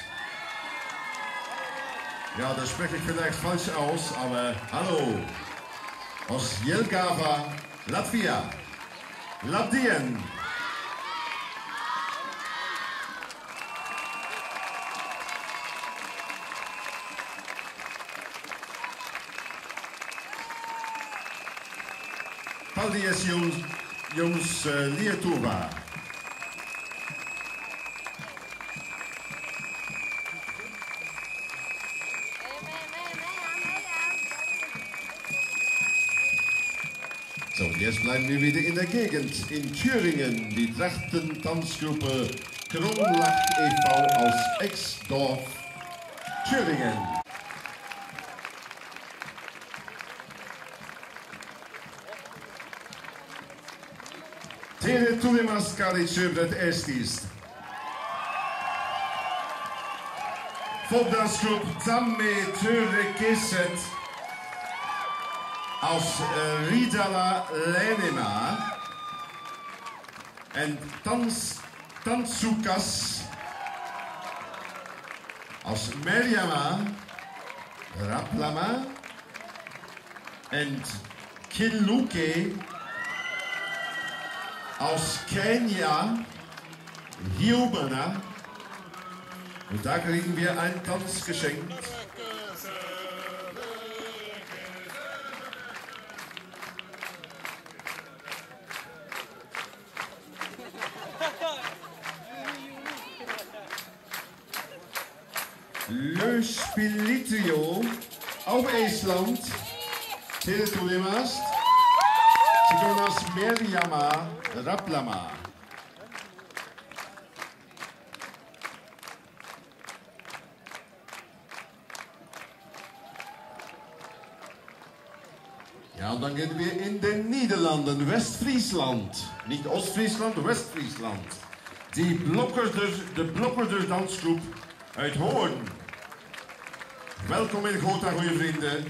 Ja, das spreche ich vielleicht falsch aus, aber hallo. Aus Jelgava, Latvia. Labdien. Paldies jums, jums uh, Lietuva. So, jetzt bleiben wir wieder in der Gegend, in Thüringen, die Trachten-Tanzgruppe Kronlach e V aus Exdorf, Thüringen. Tere Tulimas Kalice pred Estis. Folk Dance Group Tamme Töre Kisset. aus uh, Ridala Lenema en Tans, Tantsukas aus Meriama Raplama en Kiluke aus Kenia Hiubana. Und da kriegen wir einen Tanz geschenkt. Le Spilitrio, auch Estland, Teletulemast, Sidonas Meriama Raplama. Ja, und dann gehen wir in den Niederlanden, Westfriesland. Nicht Ostfriesland, Westfriesland. Die Blokkerders, de Blokkerders dansgroep uit Hoorn. Welkom in Gotha, goede vrienden.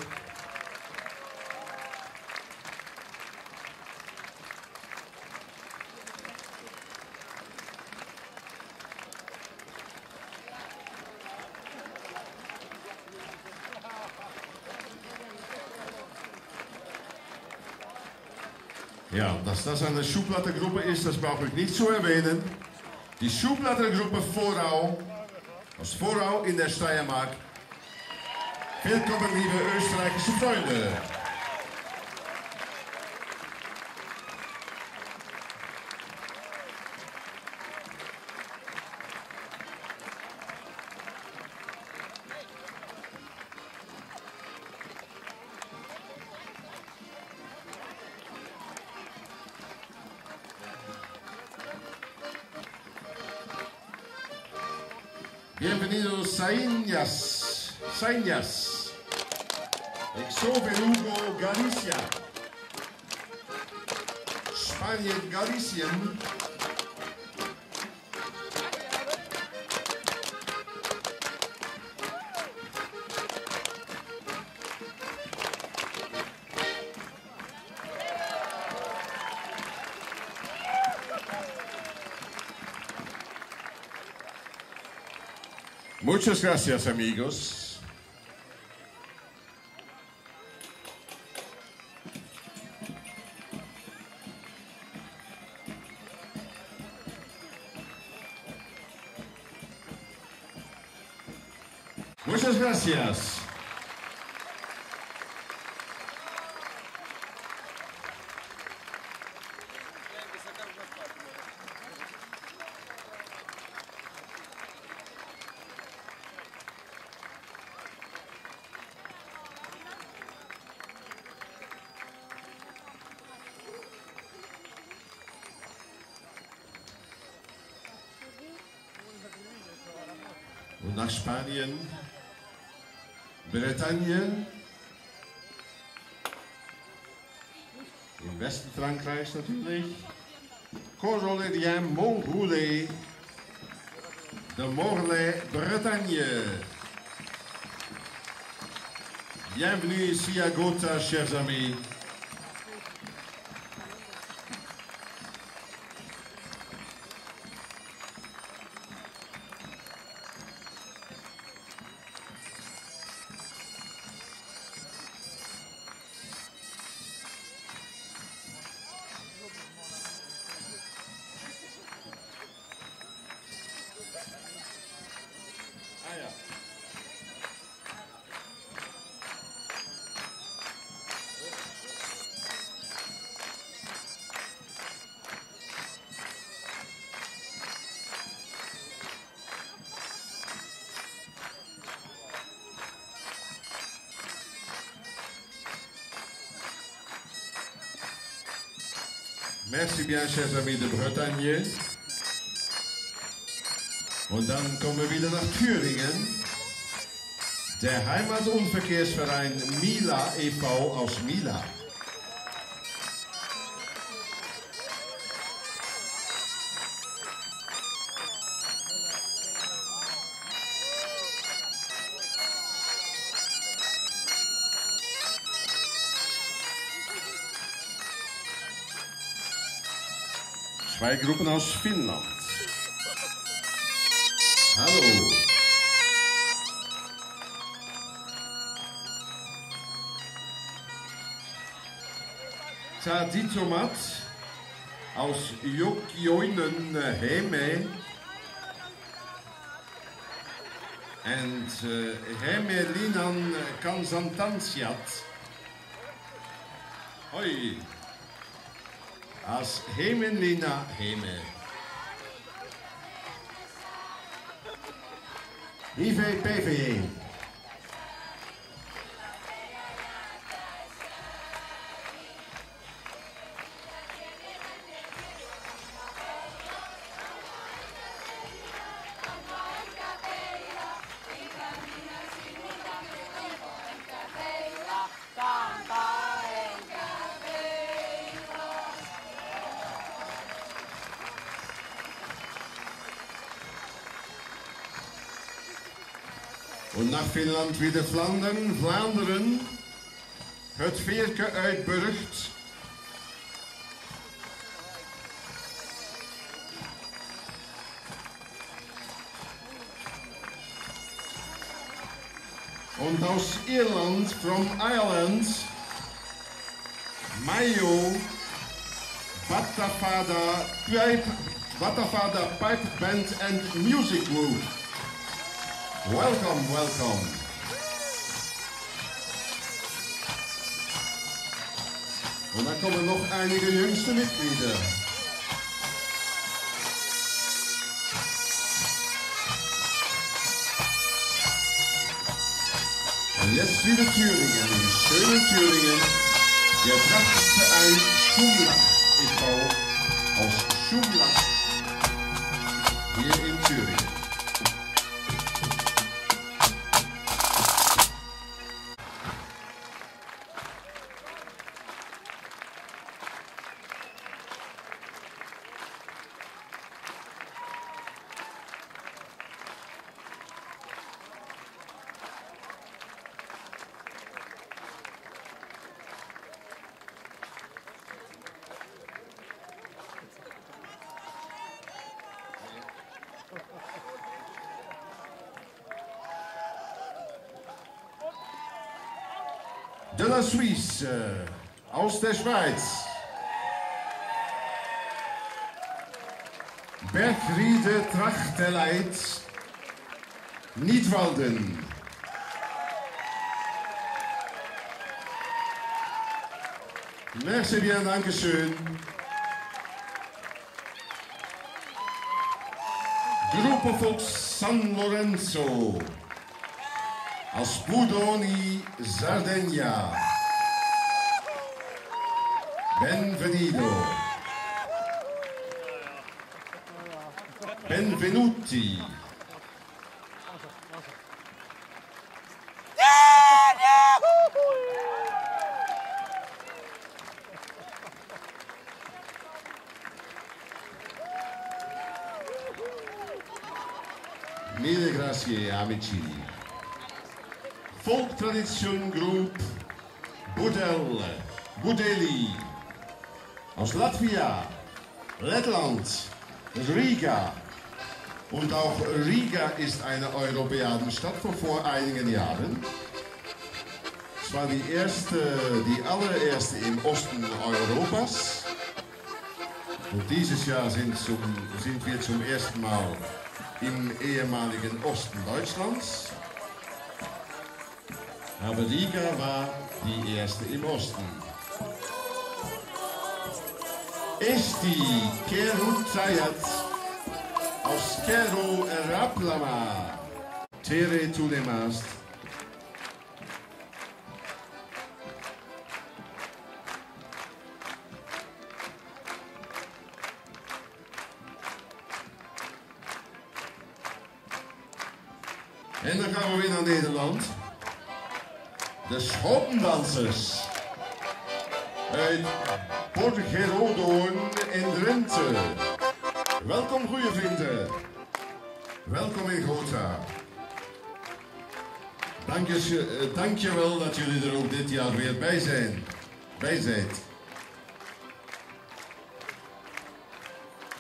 Ja, dass das eine Schublattengruppe ist, das brauche ich nicht zu erwähnen. Die Schublattengruppe Vorau, aus Vorau in der Steiermark. Willkommen, liebe österreichische Freunde. Bienvenidos Sainas, Sainas, Exovelugo Galicia, Spanien Galicien, Muchas gracias, amigos. Muchas gracias. Und nach Spanien, Bretagne, im Westen Frankreichs natürlich, Corolérien Montroulet, de Morlaix, Bretagne. Bienvenue ici à Gotha, chers amis. Ah ja. Merci bien, chers amis de Bretagne. Und dann kommen wir wieder nach Thüringen. Der Heimat- und Verkehrsverein Mila e V aus Mila. Zwei Gruppen aus Finnland. Hallo. Taditomat aus Jokioinen Heme and uh, Hemelinan Kansantansiat. Hoi. As Hemelina Heme. I V P V E. Und nach Finnland wieder Vlaanderen, Vlaanderen, het veerke uit Burgt. Und aus Irland, from Ireland, Mayo, Batafada Pipe, Batafada Pipe Band and Music Group. Welcome, welcome. Und dann kommen noch einige jüngste Mitglieder. Und jetzt wieder Thüringen, in schönen Thüringen, der Trachtverein Schumlach e V aus Schumlach hier in Thüringen. De la Suisse aus der Schweiz. Bergriede Trachteleit Nidwalden. Merci bien, danke schön. Gruppe Fox San Lorenzo. Aus Budoni, Sardegna. Benvenido. Benvenuti. Mille grazie, amici. Volktradition Group Budel, Budeli aus Latvia, Lettland, Riga. Und auch Riga ist eine Europäadenstadt von vor einigen Jahren. Es war die erste, die allererste im Osten Europas. Und dieses Jahr sind, zum, sind wir zum ersten Mal im ehemaligen Osten Deutschlands. Aber Riga war die erste im Osten. Esti Kerutsayat aus Kero Raplama. Tere Tulemast. En dan gaan we weer naar Nederland. De Schopendansers uit Borgeroodoorn in Drenthe. Welkom, goede vrienden. Welkom in Gotha. Dank je, dank je wel dat jullie er ook dit jaar weer bij zijn. Bij zijt.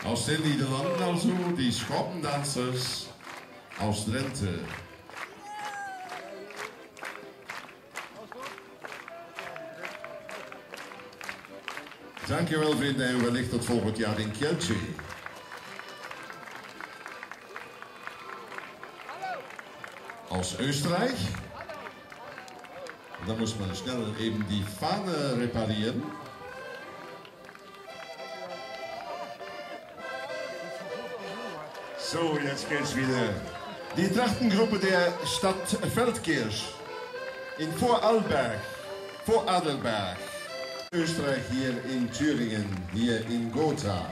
Aus den Niederlanden also die Schoppendancers aus Drenthe. Dankjewel vrienden en wellicht tot volgend jaar in Kielce. Aus Österreich. Da muss man schnell eben die Fahne reparieren. So, jetzt geht's wieder. Die Trachtengruppe der Stadt Feldkirch in Vorarlberg, Vorarlberg, Österreich hier in Thüringen, hier in Gotha.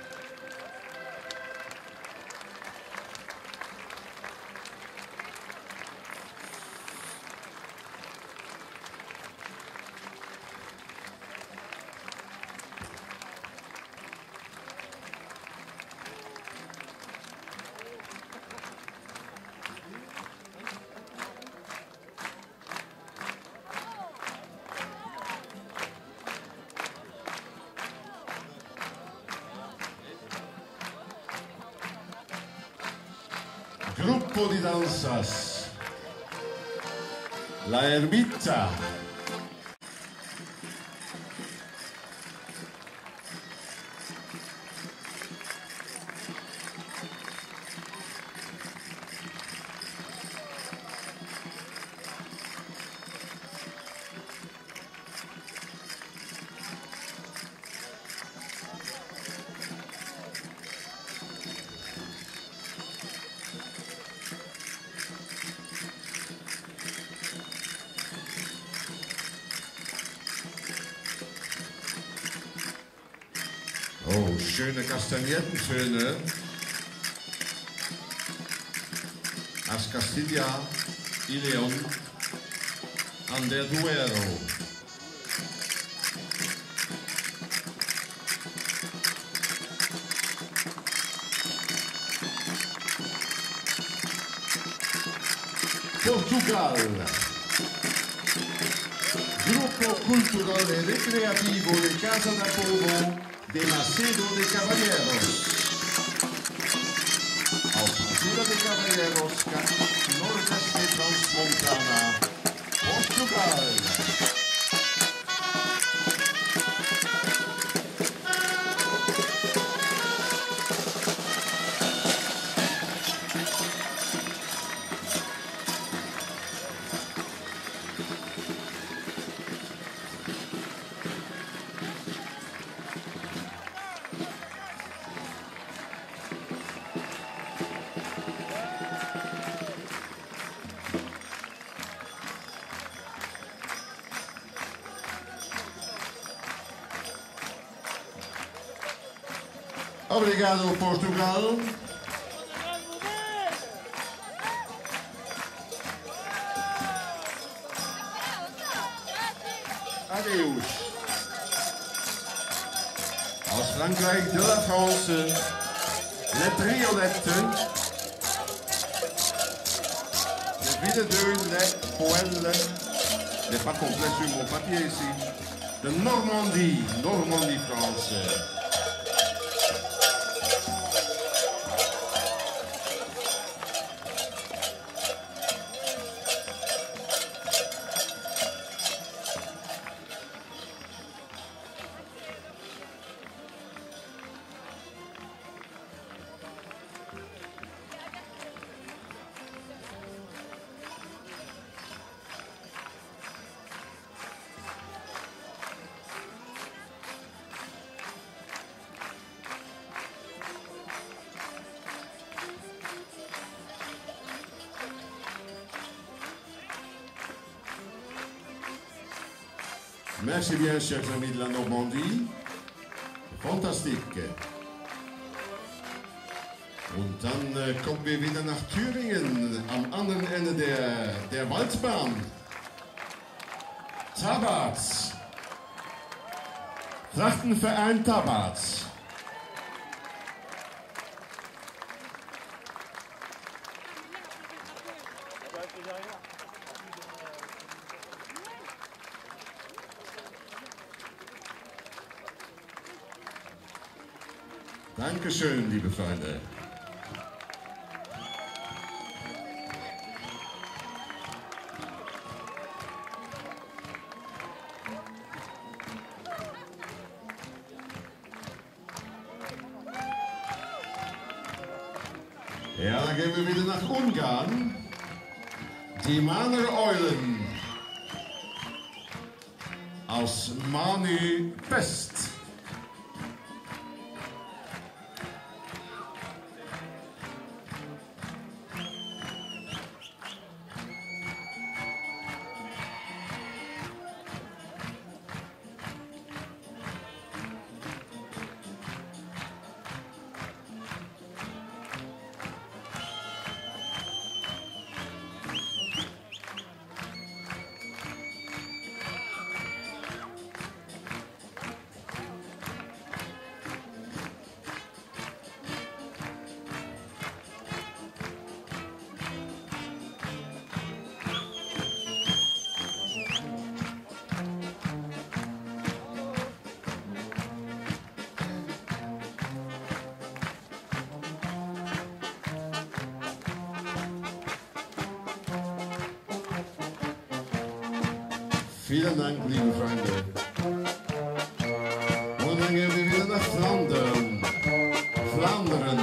Gruppo di danzas, La Ermita. Oh, schöne Kastagnetentöne. As Castilla y León an der Duero. Portugal. Gruppo culturale e recreativo de Casa da Povo de Macedo de Caballeros. Aus Macedo de Caballeros, Nordeste Transmontana, Portugal. Obrigado, Portugal. Adeus. Aus Frankreich, de la France, les trioletten, les villes de les poêles, n'est pas complet sur mon papier ici, de Normandie, Normandie, France. Merci bien, chers amis de la Normandie. Fantastisch. Und dann äh, kommen wir wieder nach Thüringen, am anderen Ende der, der Waldbahn. Tabarz. Trachtenverein Tabarz. Dankeschön, liebe Freunde. Ja, dann gehen wir wieder nach Ungarn. Die Mahner Eulen aus Manu Pest. Vielen Dank, liebe Freunde. Und dann gehen wir wieder nach Flandern. Flanderen.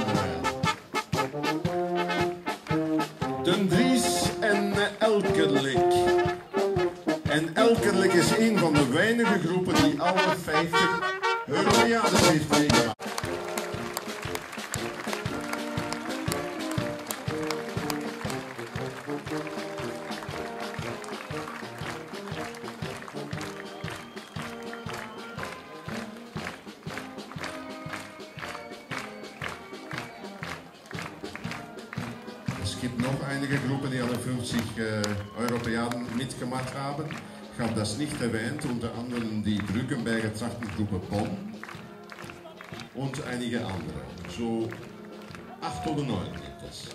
Den Dries en Elkerlijk. En Elkerlijk is een van de weinige groepen die alle vijftig Europeades heeft meegemaakt. Es gibt noch einige Gruppen, die alle fünfzig äh, Europäaden mitgemacht haben. Ich habe das nicht erwähnt, unter anderem die Brückenberger Trachtengruppe Bonn und einige andere. So acht oder neun gibt es.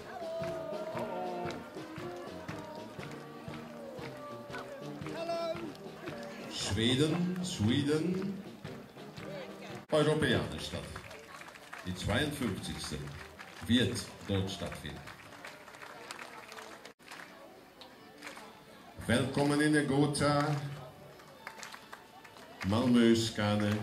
Schweden, Sweden, Europäerstadt. Die zweiundfünfzigste wird dort stattfinden. Willkommen in der Gotha, Malmö-Skane.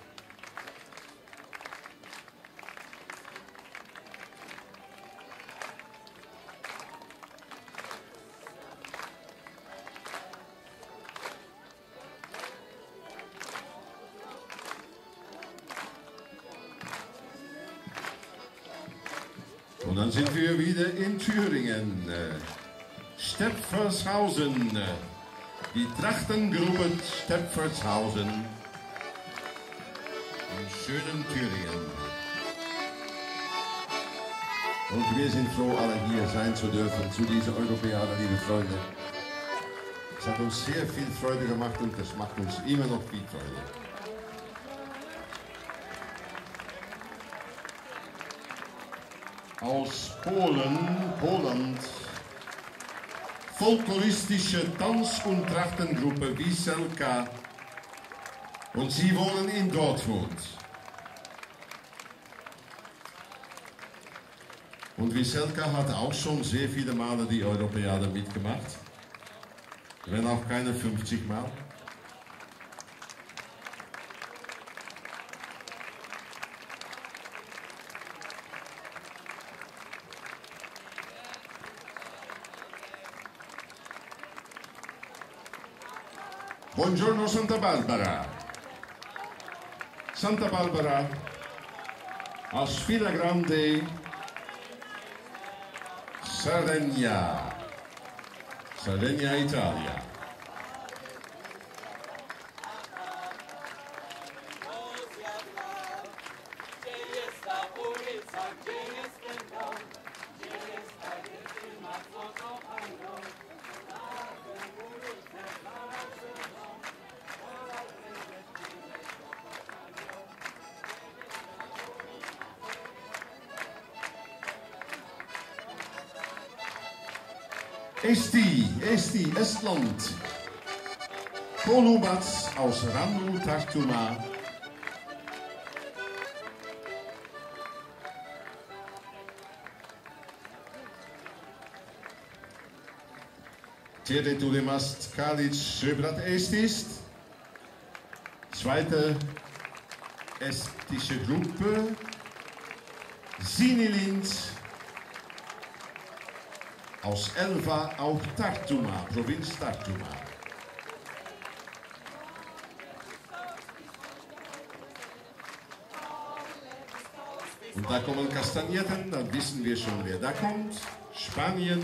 Und dann sind wir wieder in Thüringen. Stepfershausen, die Trachtengruppe Stepfershausen im schönen Thüringen. Und wir sind froh, alle hier sein zu dürfen zu dieser Europäade, liebe Freunde. Es hat uns sehr viel Freude gemacht und es macht uns immer noch viel Freude. Aus Polen, Poland, folkloristische Tanz- und Trachtengruppe Wieselka und sie wohnen in Dortmund. Und Wieselka hat auch schon sehr viele Male die Europäade mitgemacht, wenn auch keine fünfzig Mal. Buongiorno Santa Barbara. Santa Barbara aus Villa Grande, Sardegna, Sardegna, Italia. Eesti, Eesti, Estland. Kolubats aus Rannu Tartuma. Teretulemast Kalic Srebrat Estist. Zweite estische Gruppe. Sinilind aus Elva, auch Tartuma, Provinz Tartuma. Und da kommen Kastagnetten, dann wissen wir schon, wer da kommt. Spanien.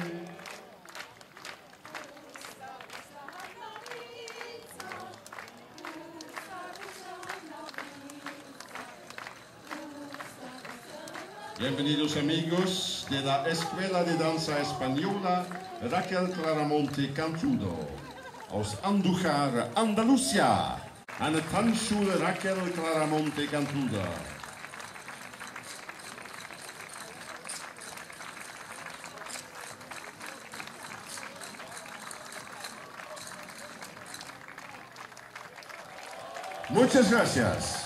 Bienvenidos amigos de la Escuela de Danza Española Raquel Claramonte Cantudo aus Andújar, Andalusia. Eine Tanzschule Raquel Claramonte Cantudo. Muchas gracias.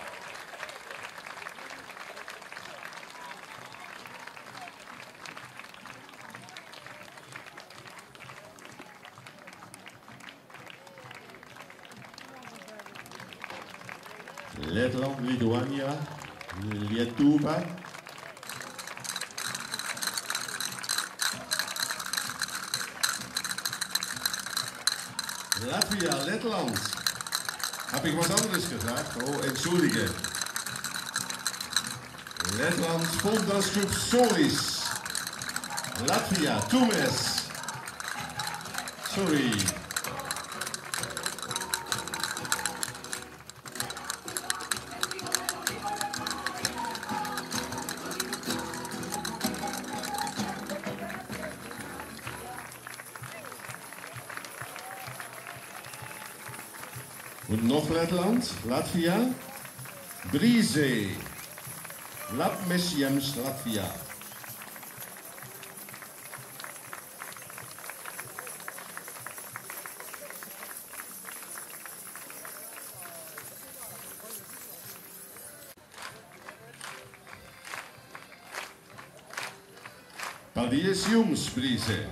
Letland, Lituania, Lietuva. Latvia, Lettland. Habe ich was anderes gesagt? Oh, entschuldige. Lettland, Volksgruppe Solis. Latvia, Tumes. Sorry. Und noch Lettland, Latvia, Brise, Lapmesiems, Latvia. Paldies jums, Brise.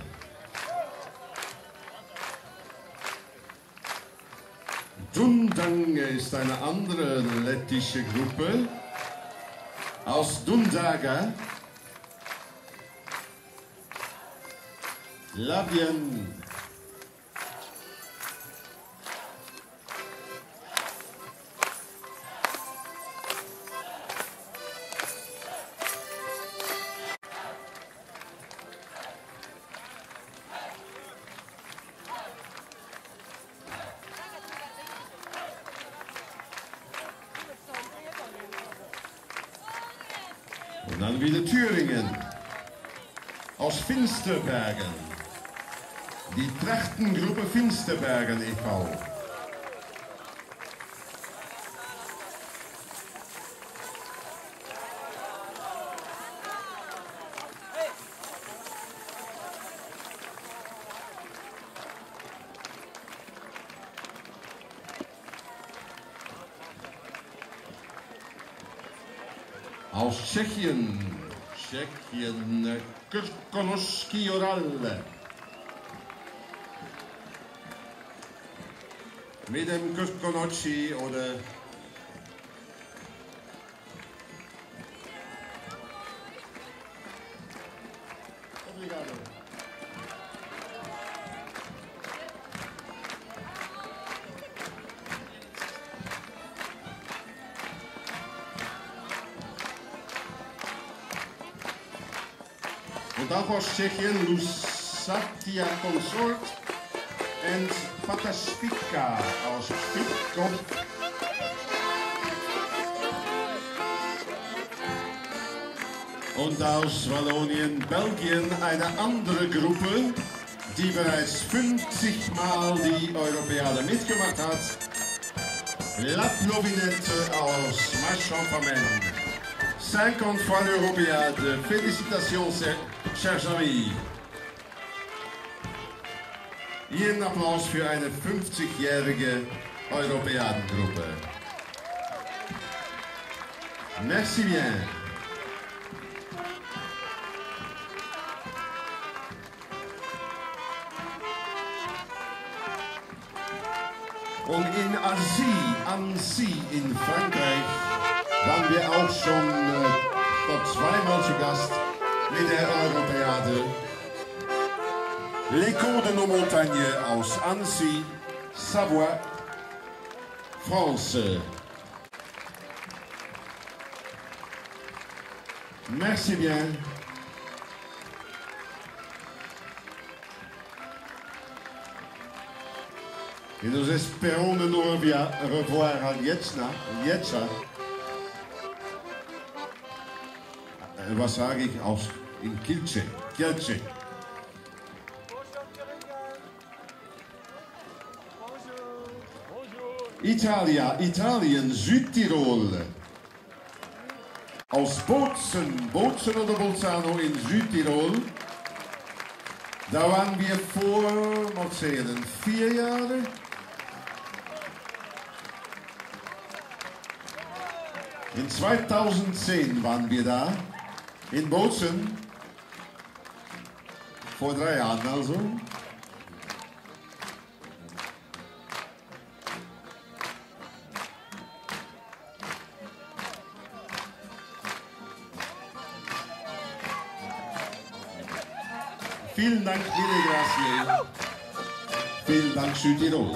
Dundange ist eine andere lettische Gruppe aus Dundaga, Labien, und dann wieder Thüringen, aus Finsterbergen, die Trachtengruppe Finsterbergen e V Aus Tschechien, Tschechien, Krkonošský Oral. Mit dem Krkonoší oder Obrigado. Und auch aus Tschechien, Lusatia Consort und Pataspika aus Spitkov. Und aus Wallonien, Belgien eine andere Gruppe, die bereits fünfzig Mal die Europäade mitgemacht hat. La Plovinette aus Marchand-Famenne. cinquante fois l'Européade. Félicitations, chers amis. Hier ein Applaus für eine fünfzigjährige Europäadengruppe. Merci bien. Und in Annecy, Annecy in Frankreich waren wir auch schon äh, dort zweimal zu Gast mit der Eurotheater. L'Écho de nos montagnes aus Annecy, Savoie, France. Merci bien. Et nous espérons de nous revoir à Lietza. Lietza. Was sage ich aus in Kielce? Kielce. Italia, Italien, Südtirol. Aus Bozen, Bozen oder Bolzano in Südtirol. Da waren wir vor, mal zählen, vier Jahre. In zweitausendzehn waren wir da, in Bozen, vor drei Jahren also. Vielen Dank, Mille Grazie. Vielen Dank, Südtirol.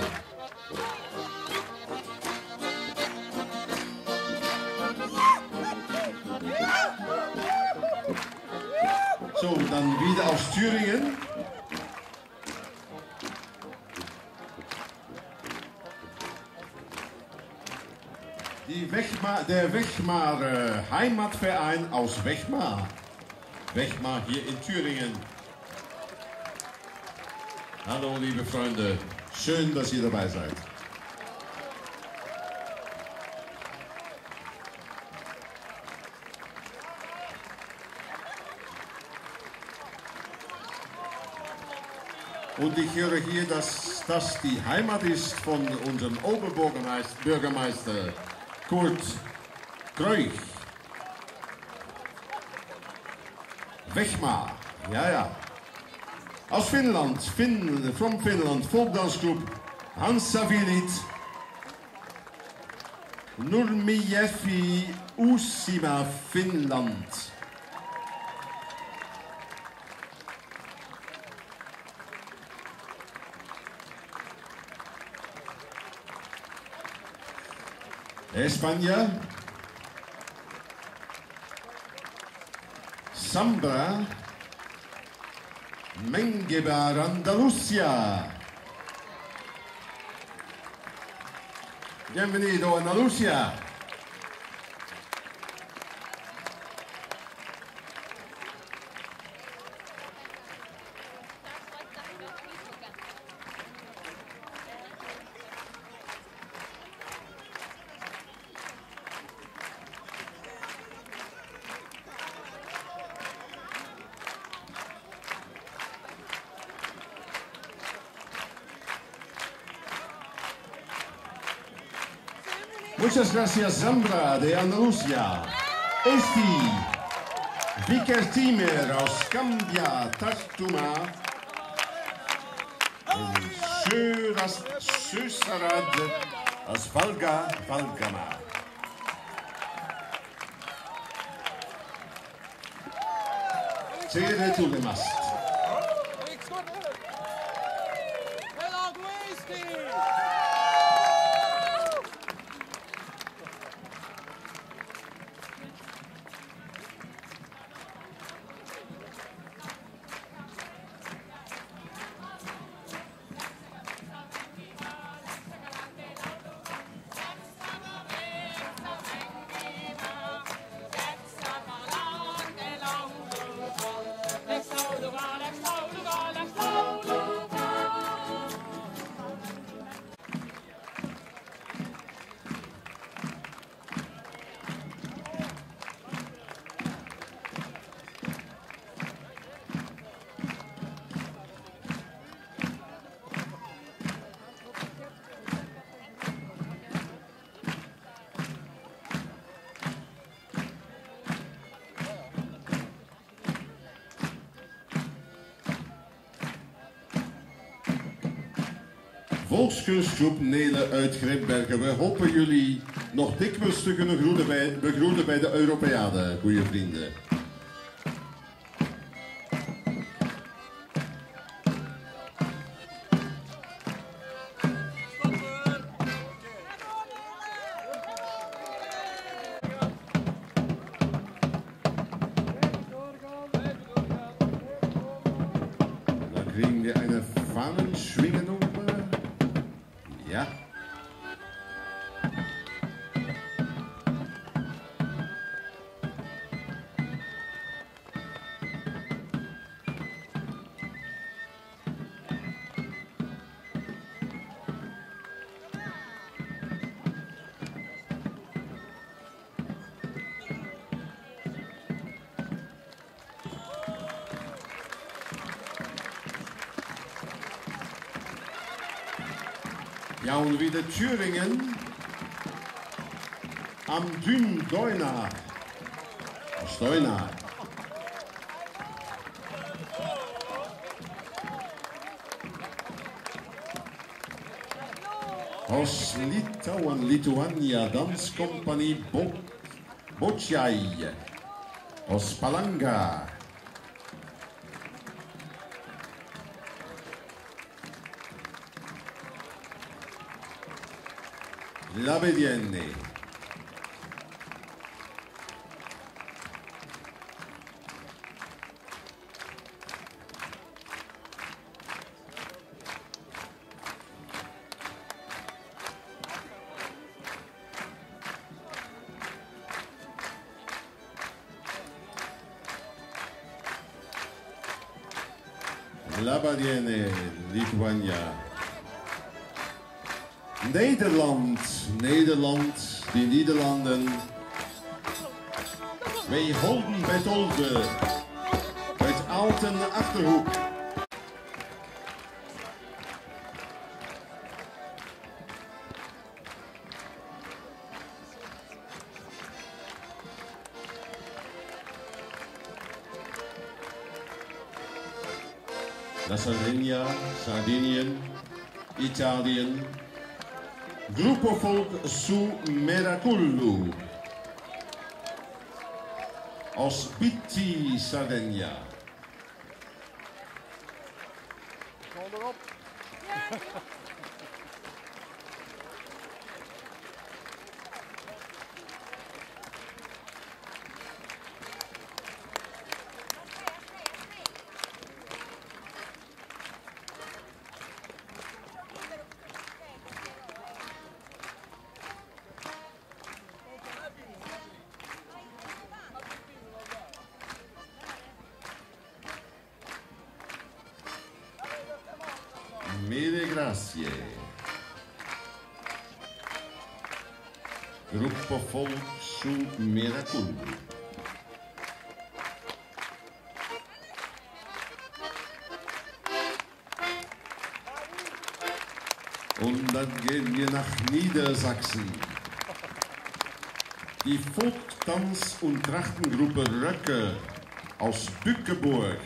So, dann wieder aus Thüringen. Die Wechmar, der Wechmar äh, Heimatverein aus Wechmar. Wechmar hier in Thüringen. Hallo liebe Freunde, schön, dass ihr dabei seid. Und ich höre hier, dass das die Heimat ist von unserem Oberbürgermeister Kurt Kreuch. Wechmar, ja ja. Aus Finnland, Finn, from Finland, folkdansgroep Hans Savilit, Nurmijärvi, Uusimaa, Finnland. España, Zambra, Mengebar, Andalucía. Bienvenido a Andalucía. Muchas gracias, Zambra de Andalucía. Esti, Viker Timer aus Gambia, Tartuma. Sjöras Sjösarad aus Valga, Valgama. Cere Tulemast. Volkskunstgroep Nelen uit Grimbergen. We hopen jullie nog dikwijls te kunnen begroeten bij, begroeten bij de Europeade, goede vrienden. Kriegen wir eine Fahnenschwingenummer? Ja. Ja, und wieder Thüringen am Dünn-Deuna. Steuna. Aus Litauen, Lituania, Tanzkompanie Bo Bocciai. Aus Palanga. Labedienne. Labedienne, Lituania. Nederland, Nederland, die Niederlanden. Wij holden bij Tolde, bij het Alten Achterhoek. La Sardegna, Sardinië, Italië. Gruppo Folk su Meracullu. Aus Bitti, Sardegna. Kom erop. Mille grazie. Gruppo Folk su Meracullu. Und dann gehen wir nach Niedersachsen. Die Folk-, Tanz- und Trachtengruppe Röcke aus Bückeburg.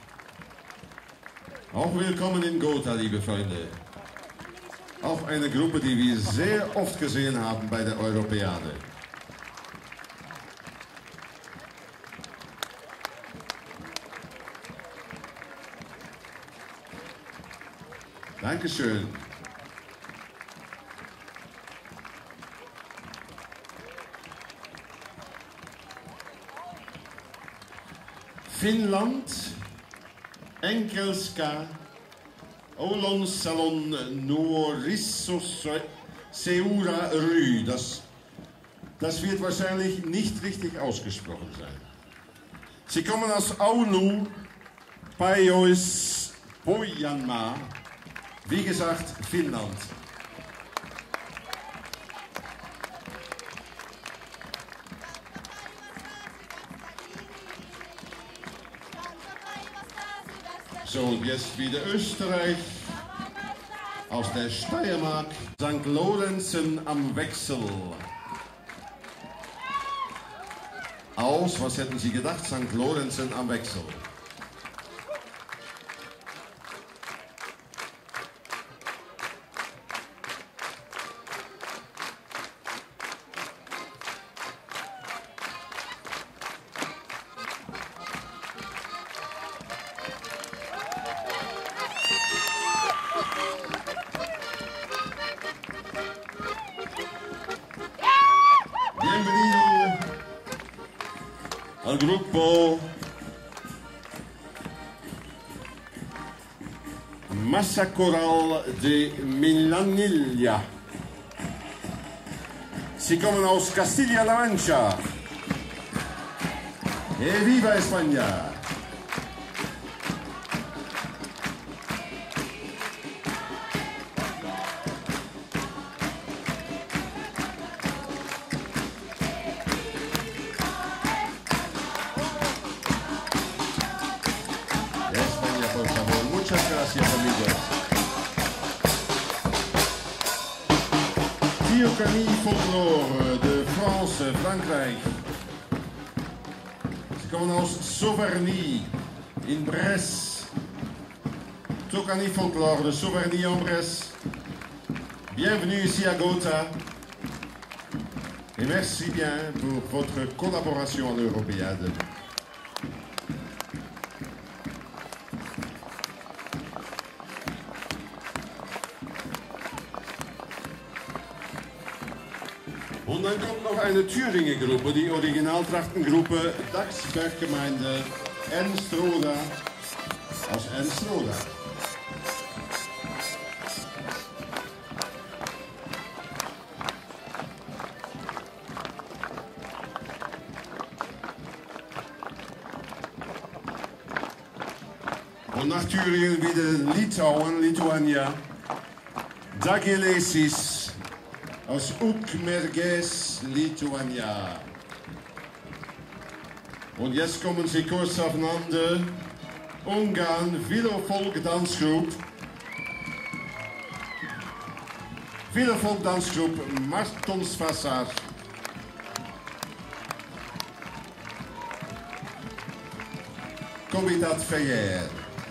Auch willkommen in Gotha, liebe Freunde. Auch eine Gruppe, die wir sehr oft gesehen haben bei der Europeade. Dankeschön. Finnland. Enkelska, Ollonsalon Nuorissos Seura Rü. Das, das wird wahrscheinlich nicht richtig ausgesprochen sein. Sie kommen aus Oulu, Pajois, Pohjanmaa, wie gesagt Finnland. So, und jetzt wieder Österreich, aus der Steiermark, Sankt Lorenzen am Wechsel. Aus, was hätten Sie gedacht, Sankt Lorenzen am Wechsel? al gruppo Massa Coral de Milanilla. Sie kommen aus Castilla-La Mancha. E viva España! Muchas gracias, amigos. Tiochanie Folklore de France, Frankrijk. Ze komen aus Sauverny in Bresse. Tiochanie Folklore de Sauverny en Bresse. Bienvenue ici à Gotha. Et merci bien pour votre collaboration à l'Européade. Und dann kommt noch eine Thüringen-Gruppe, die Originaltrachtengruppe Dax-Berggemeinde Enstroda aus Enstroda. Und nach Thüringen wieder Litauen, Lituania, Dagelesis aus Ukmergės, Lituania. Und jetzt kommen sie kurz aufeinander. Ungarn, Wielervolk Dansgroep. Wielervolk Dansgroep Martonsvassar. Comitat Feyer.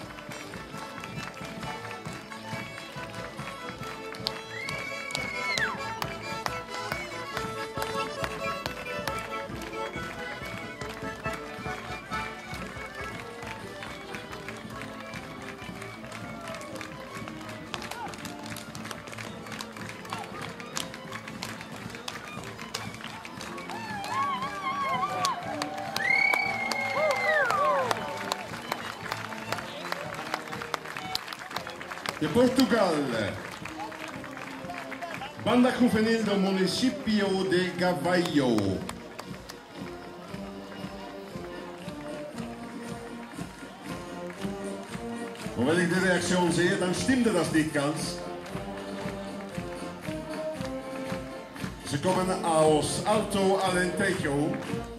De Portugal, Banda Juvenil do Municipio de Gavallo. Und wenn ich die Reaktion sehe, dann stimmte das nicht ganz. Sie kommen aus Alto Alentejo.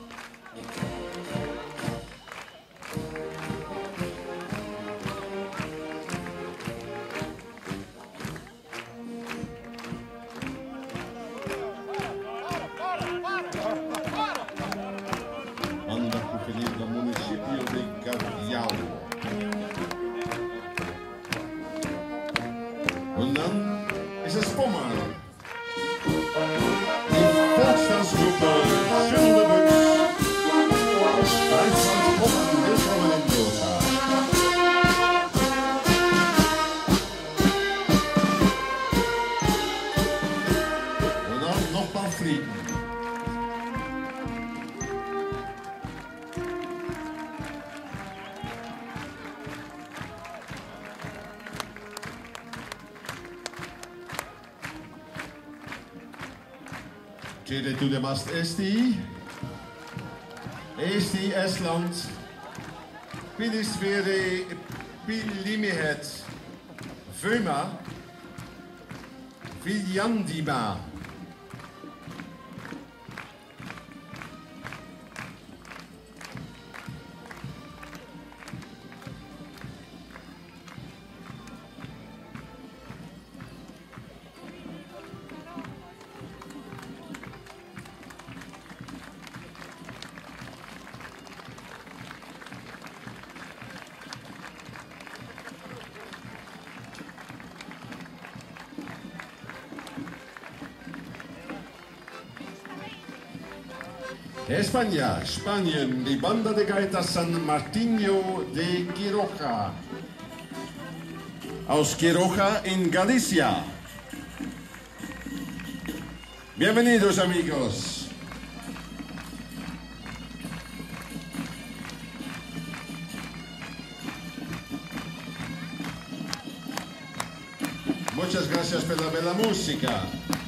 Und dann ist es Pommern. Die Volksdansgruppe Schönlebüchs. Reichsland Pommern, willkommen in Gotha. Und dann noch mal Frieden. Tere to the mast esti, esti Estland, Pilistvere Pilimihet, Vöma, Viljandima. España, Spanien, die Banda de Gaita San Martino de Quiroga. Aus Quiroga in Galicia. Bienvenidos, amigos. Muchas gracias per la bella musica.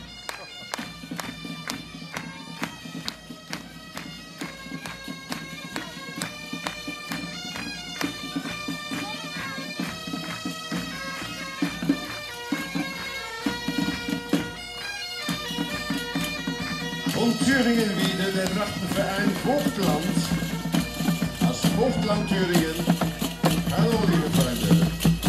Und Thüringen wieder, der Trachtenverein Vogtland. Aus Vogtland, Thüringen. Hallo, liebe Freunde.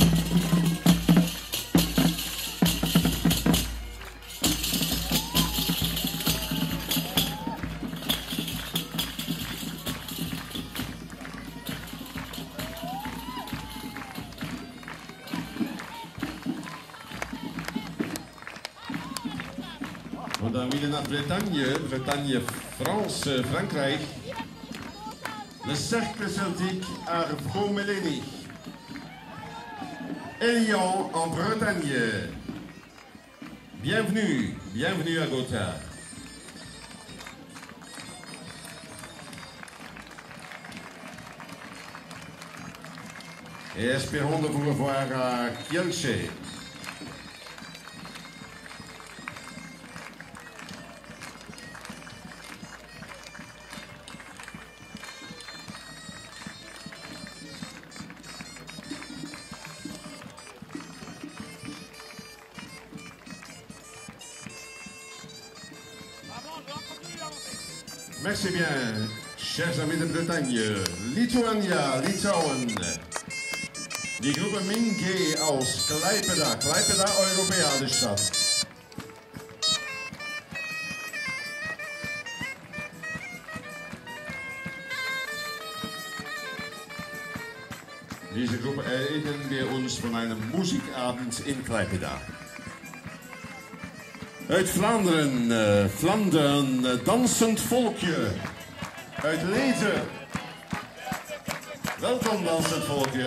Und dann wieder nach Bretagne, Bretagne, France, Frankrijk. Le Cercle Celtique à Fromelény. Elian en Bretagne. Bienvenue, bienvenue à Gotha. Et espérons de vous revoir à Kielce. Merci bien, chers amis de Bretagne, Lituania, Litauen. Die groepen Minge aus Klaipeda, Klaipeda Europeadenstad. Diese Gruppe erinnern wir uns von einem Musikabend in Klaipeda. Uit Vlaanderen, uh, Vlaanderen, uh, dansend volkje. Uit Lezen. Welkom dansend volkje.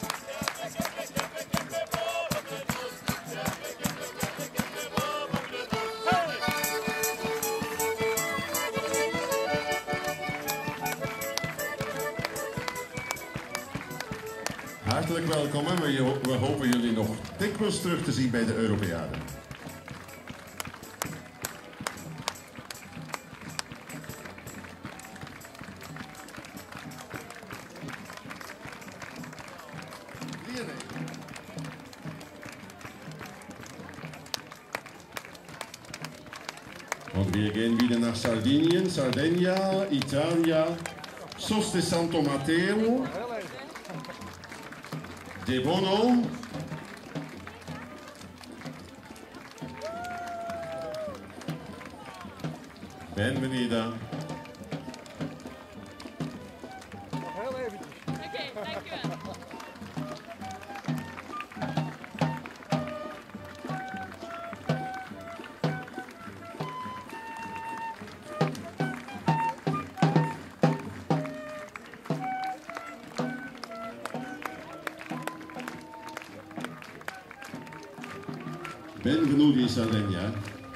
Hartelijk welkom en we, we hopen jullie nog dikwijls terug te zien bij de Europeade. Und wir gehen wieder nach Sardinien, Sardinia, Italia, Sos de Santo Matteo, De Bono, Benvenida. Heel eventjes. Oké, dankjewel. Benvenuti in Sardegna.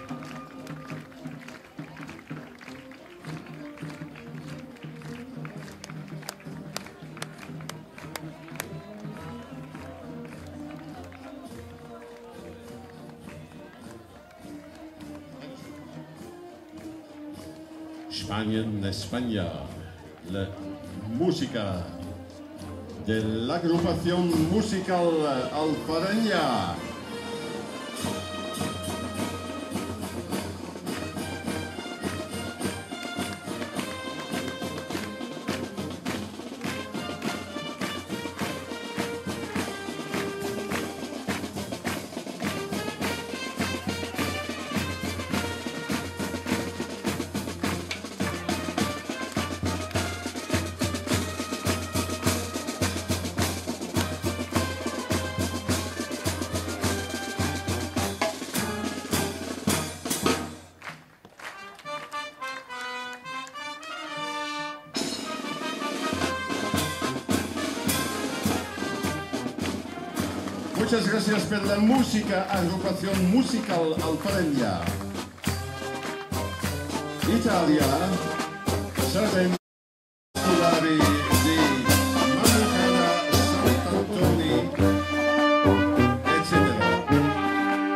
Spanien, España, la música de la agrupación musical alfareña. Muchas gracias por la música, agrupación musical alfareña. Italia, Sardegna, Solari di Manucana, Sant'Antoni, etcétera.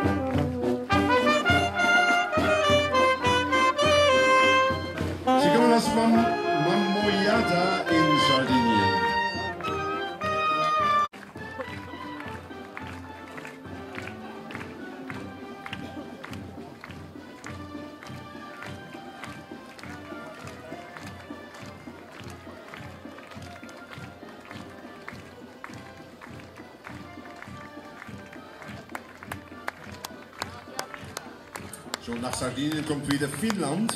So, nach Sardinien kommt wieder Finnland.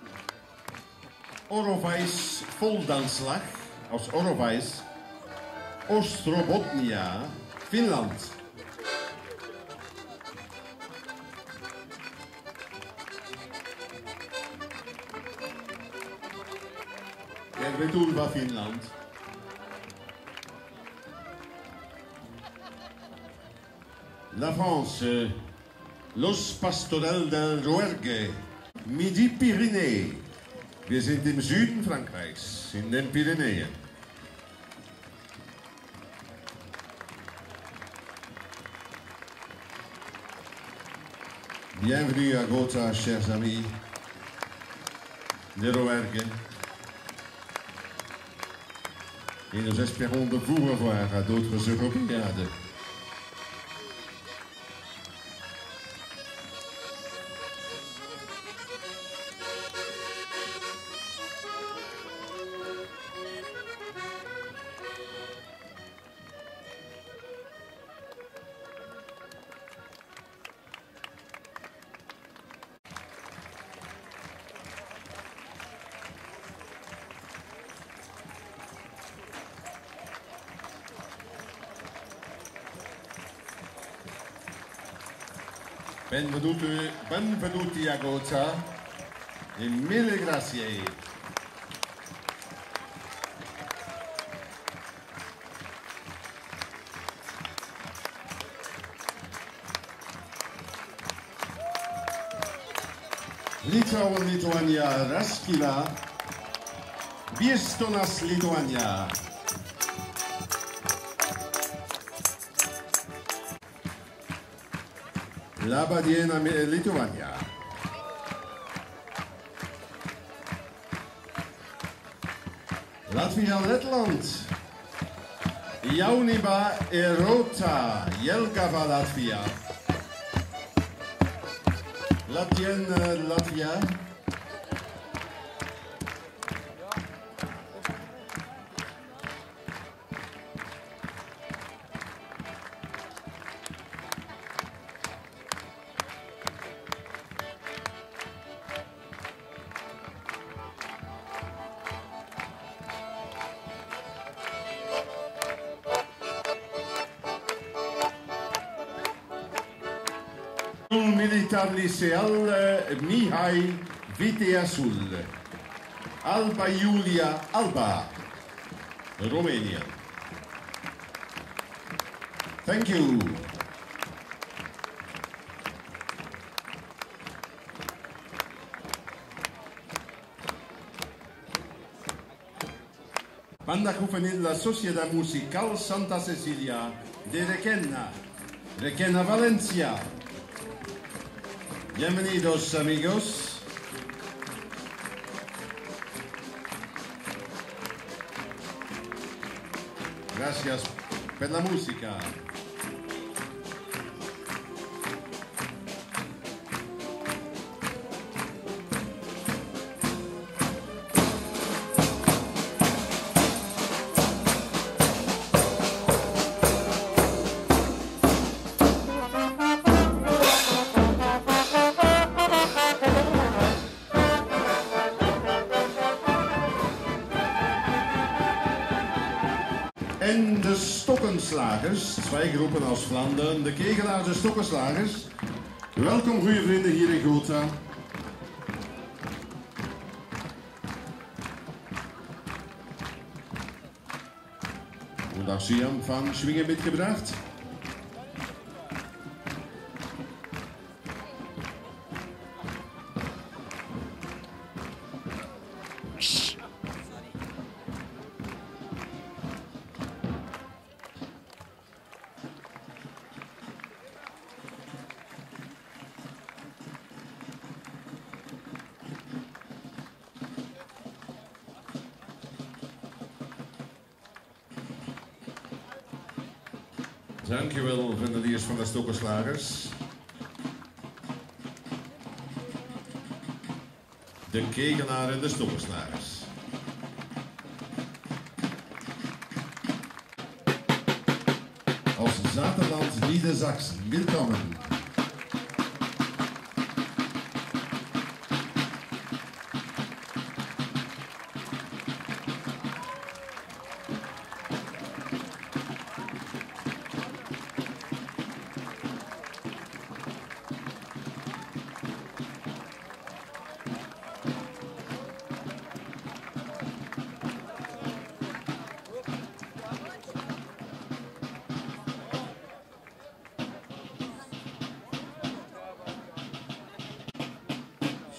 Oroweis Voldanslag aus Oroweis. Ostrobotnia, Finnland. Ervetulva, Finnland. La France, Los Pastorel del Rouergue, Midi-Pyrénées. Wir sind im Süden Frankreichs, in den Pyrenäen. Bienvenue à Gotha, chers amis de Rouergue. Et nous espérons de vous revoir à d'autres Européades. Benvenuti, benvenuti a Gotha e mille grazie. Litauen, Lituania, Raskila, Biestonas, Lituania. Labadiena, Lituania. Latvia, Letland. Jauniba, Erota, Jelgava, Latvia. Latien, Latvia. Militar Liceal Mihai Viteasul. Alba Iulia Alba, Romania. Thank you. Banda juvenil la Sociedad Musical Santa Cecilia de Requena, Requena, Valencia. Bienvenidos, amigos. Gracias per la música. En de Stokkenslagers, twee groepen aus Vlaanderen, de Kegelaars en Stokkenslagers. Welkom, goede vrienden, hier in Gotha. Und auch Sie haben Fangschwingen mitgebracht. Dankjewel, vendeliers van de Stokkenslagers. De Kegelaar en de Stokkenslagers. Aus Saterland, Niedersachsen, willkommen.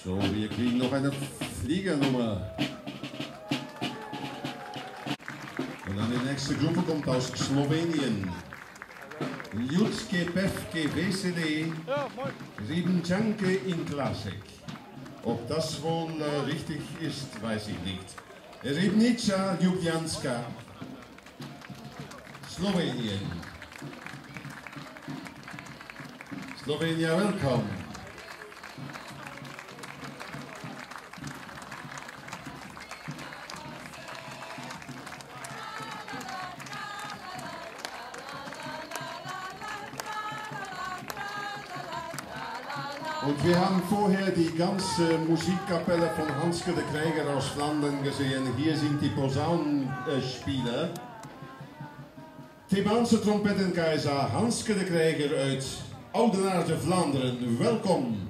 So, wir kriegen noch eine Fliegernummer. Und dann die nächste Gruppe kommt aus Slowenien. Ljudske Pevke Vesele Ribnčanke in Klasek. Ob das wohl äh, richtig ist, weiß ich nicht. Ribnica Ljubljanska, Slowenien. Slovenia, welcome. Und wir haben vorher die ganze Musikkapelle von Hanske de Krijger aus Vlaanderen gesehen. Hier sind die Posaunenspieler. Thebaanse trompetenkeizer Hanske de Krijger uit Oudenaarde, Vlaanderen. Welkom.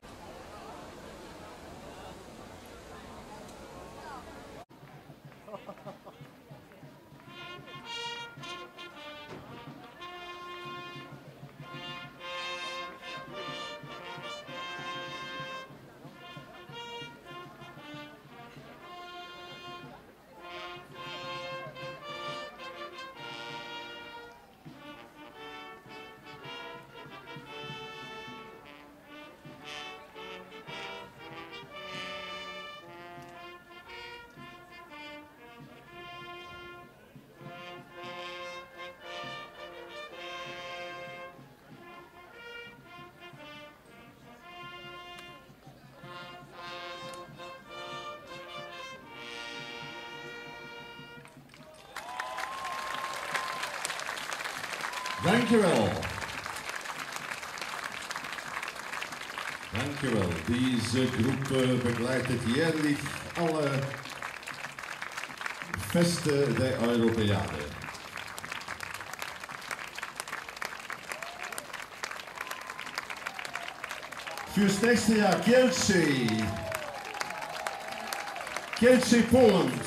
Dankjewel. Dankjewel. Diese Gruppe begleitet jährlich alle Feste der Europäade. Fürs nächste Jahr Kielce. Kielce, Poland.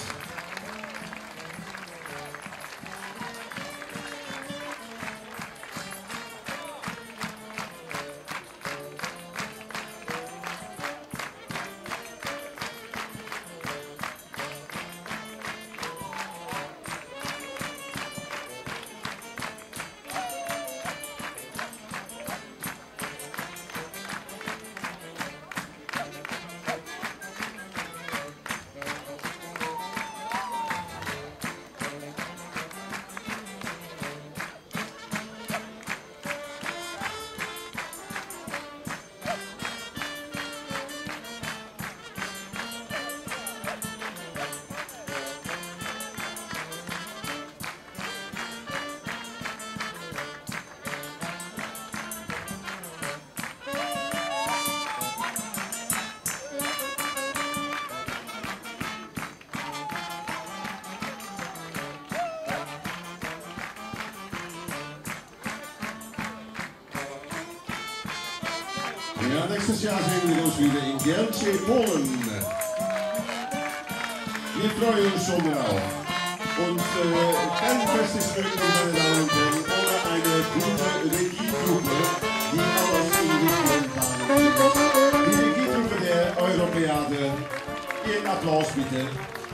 Ja, nächstes Jahr sehen wir uns wieder in Kielce, Polen. Wir freuen uns schon drauf. Und äh, kein Fest ist möglich, meine Damen und Herren, ohne eine gute Regiegruppe, die alles in die Planung bringt. Die Regiegruppe der Europäade. Ihren Applaus bitte.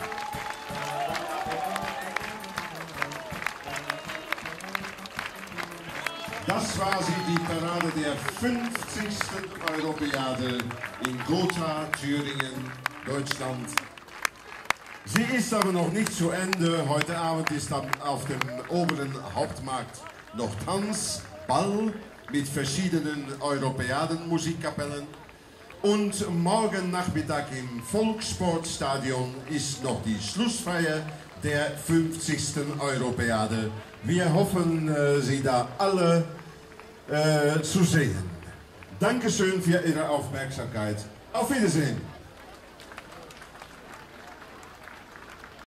Das war sie, die Parade der fünfzigsten Europäade in Gotha, Thüringen, Deutschland. Sie ist aber noch nicht zu Ende. Heute Abend ist auf dem oberen Hauptmarkt noch Tanz, Ball mit verschiedenen Europäaden-Musikkapellen. Und morgen Nachmittag im Volkssportstadion ist noch die Schlussfeier der fünfzigsten Europäade. Wir hoffen, Sie da alle äh, zu sehen. Dankeschön für Ihre Aufmerksamkeit. Auf Wiedersehen.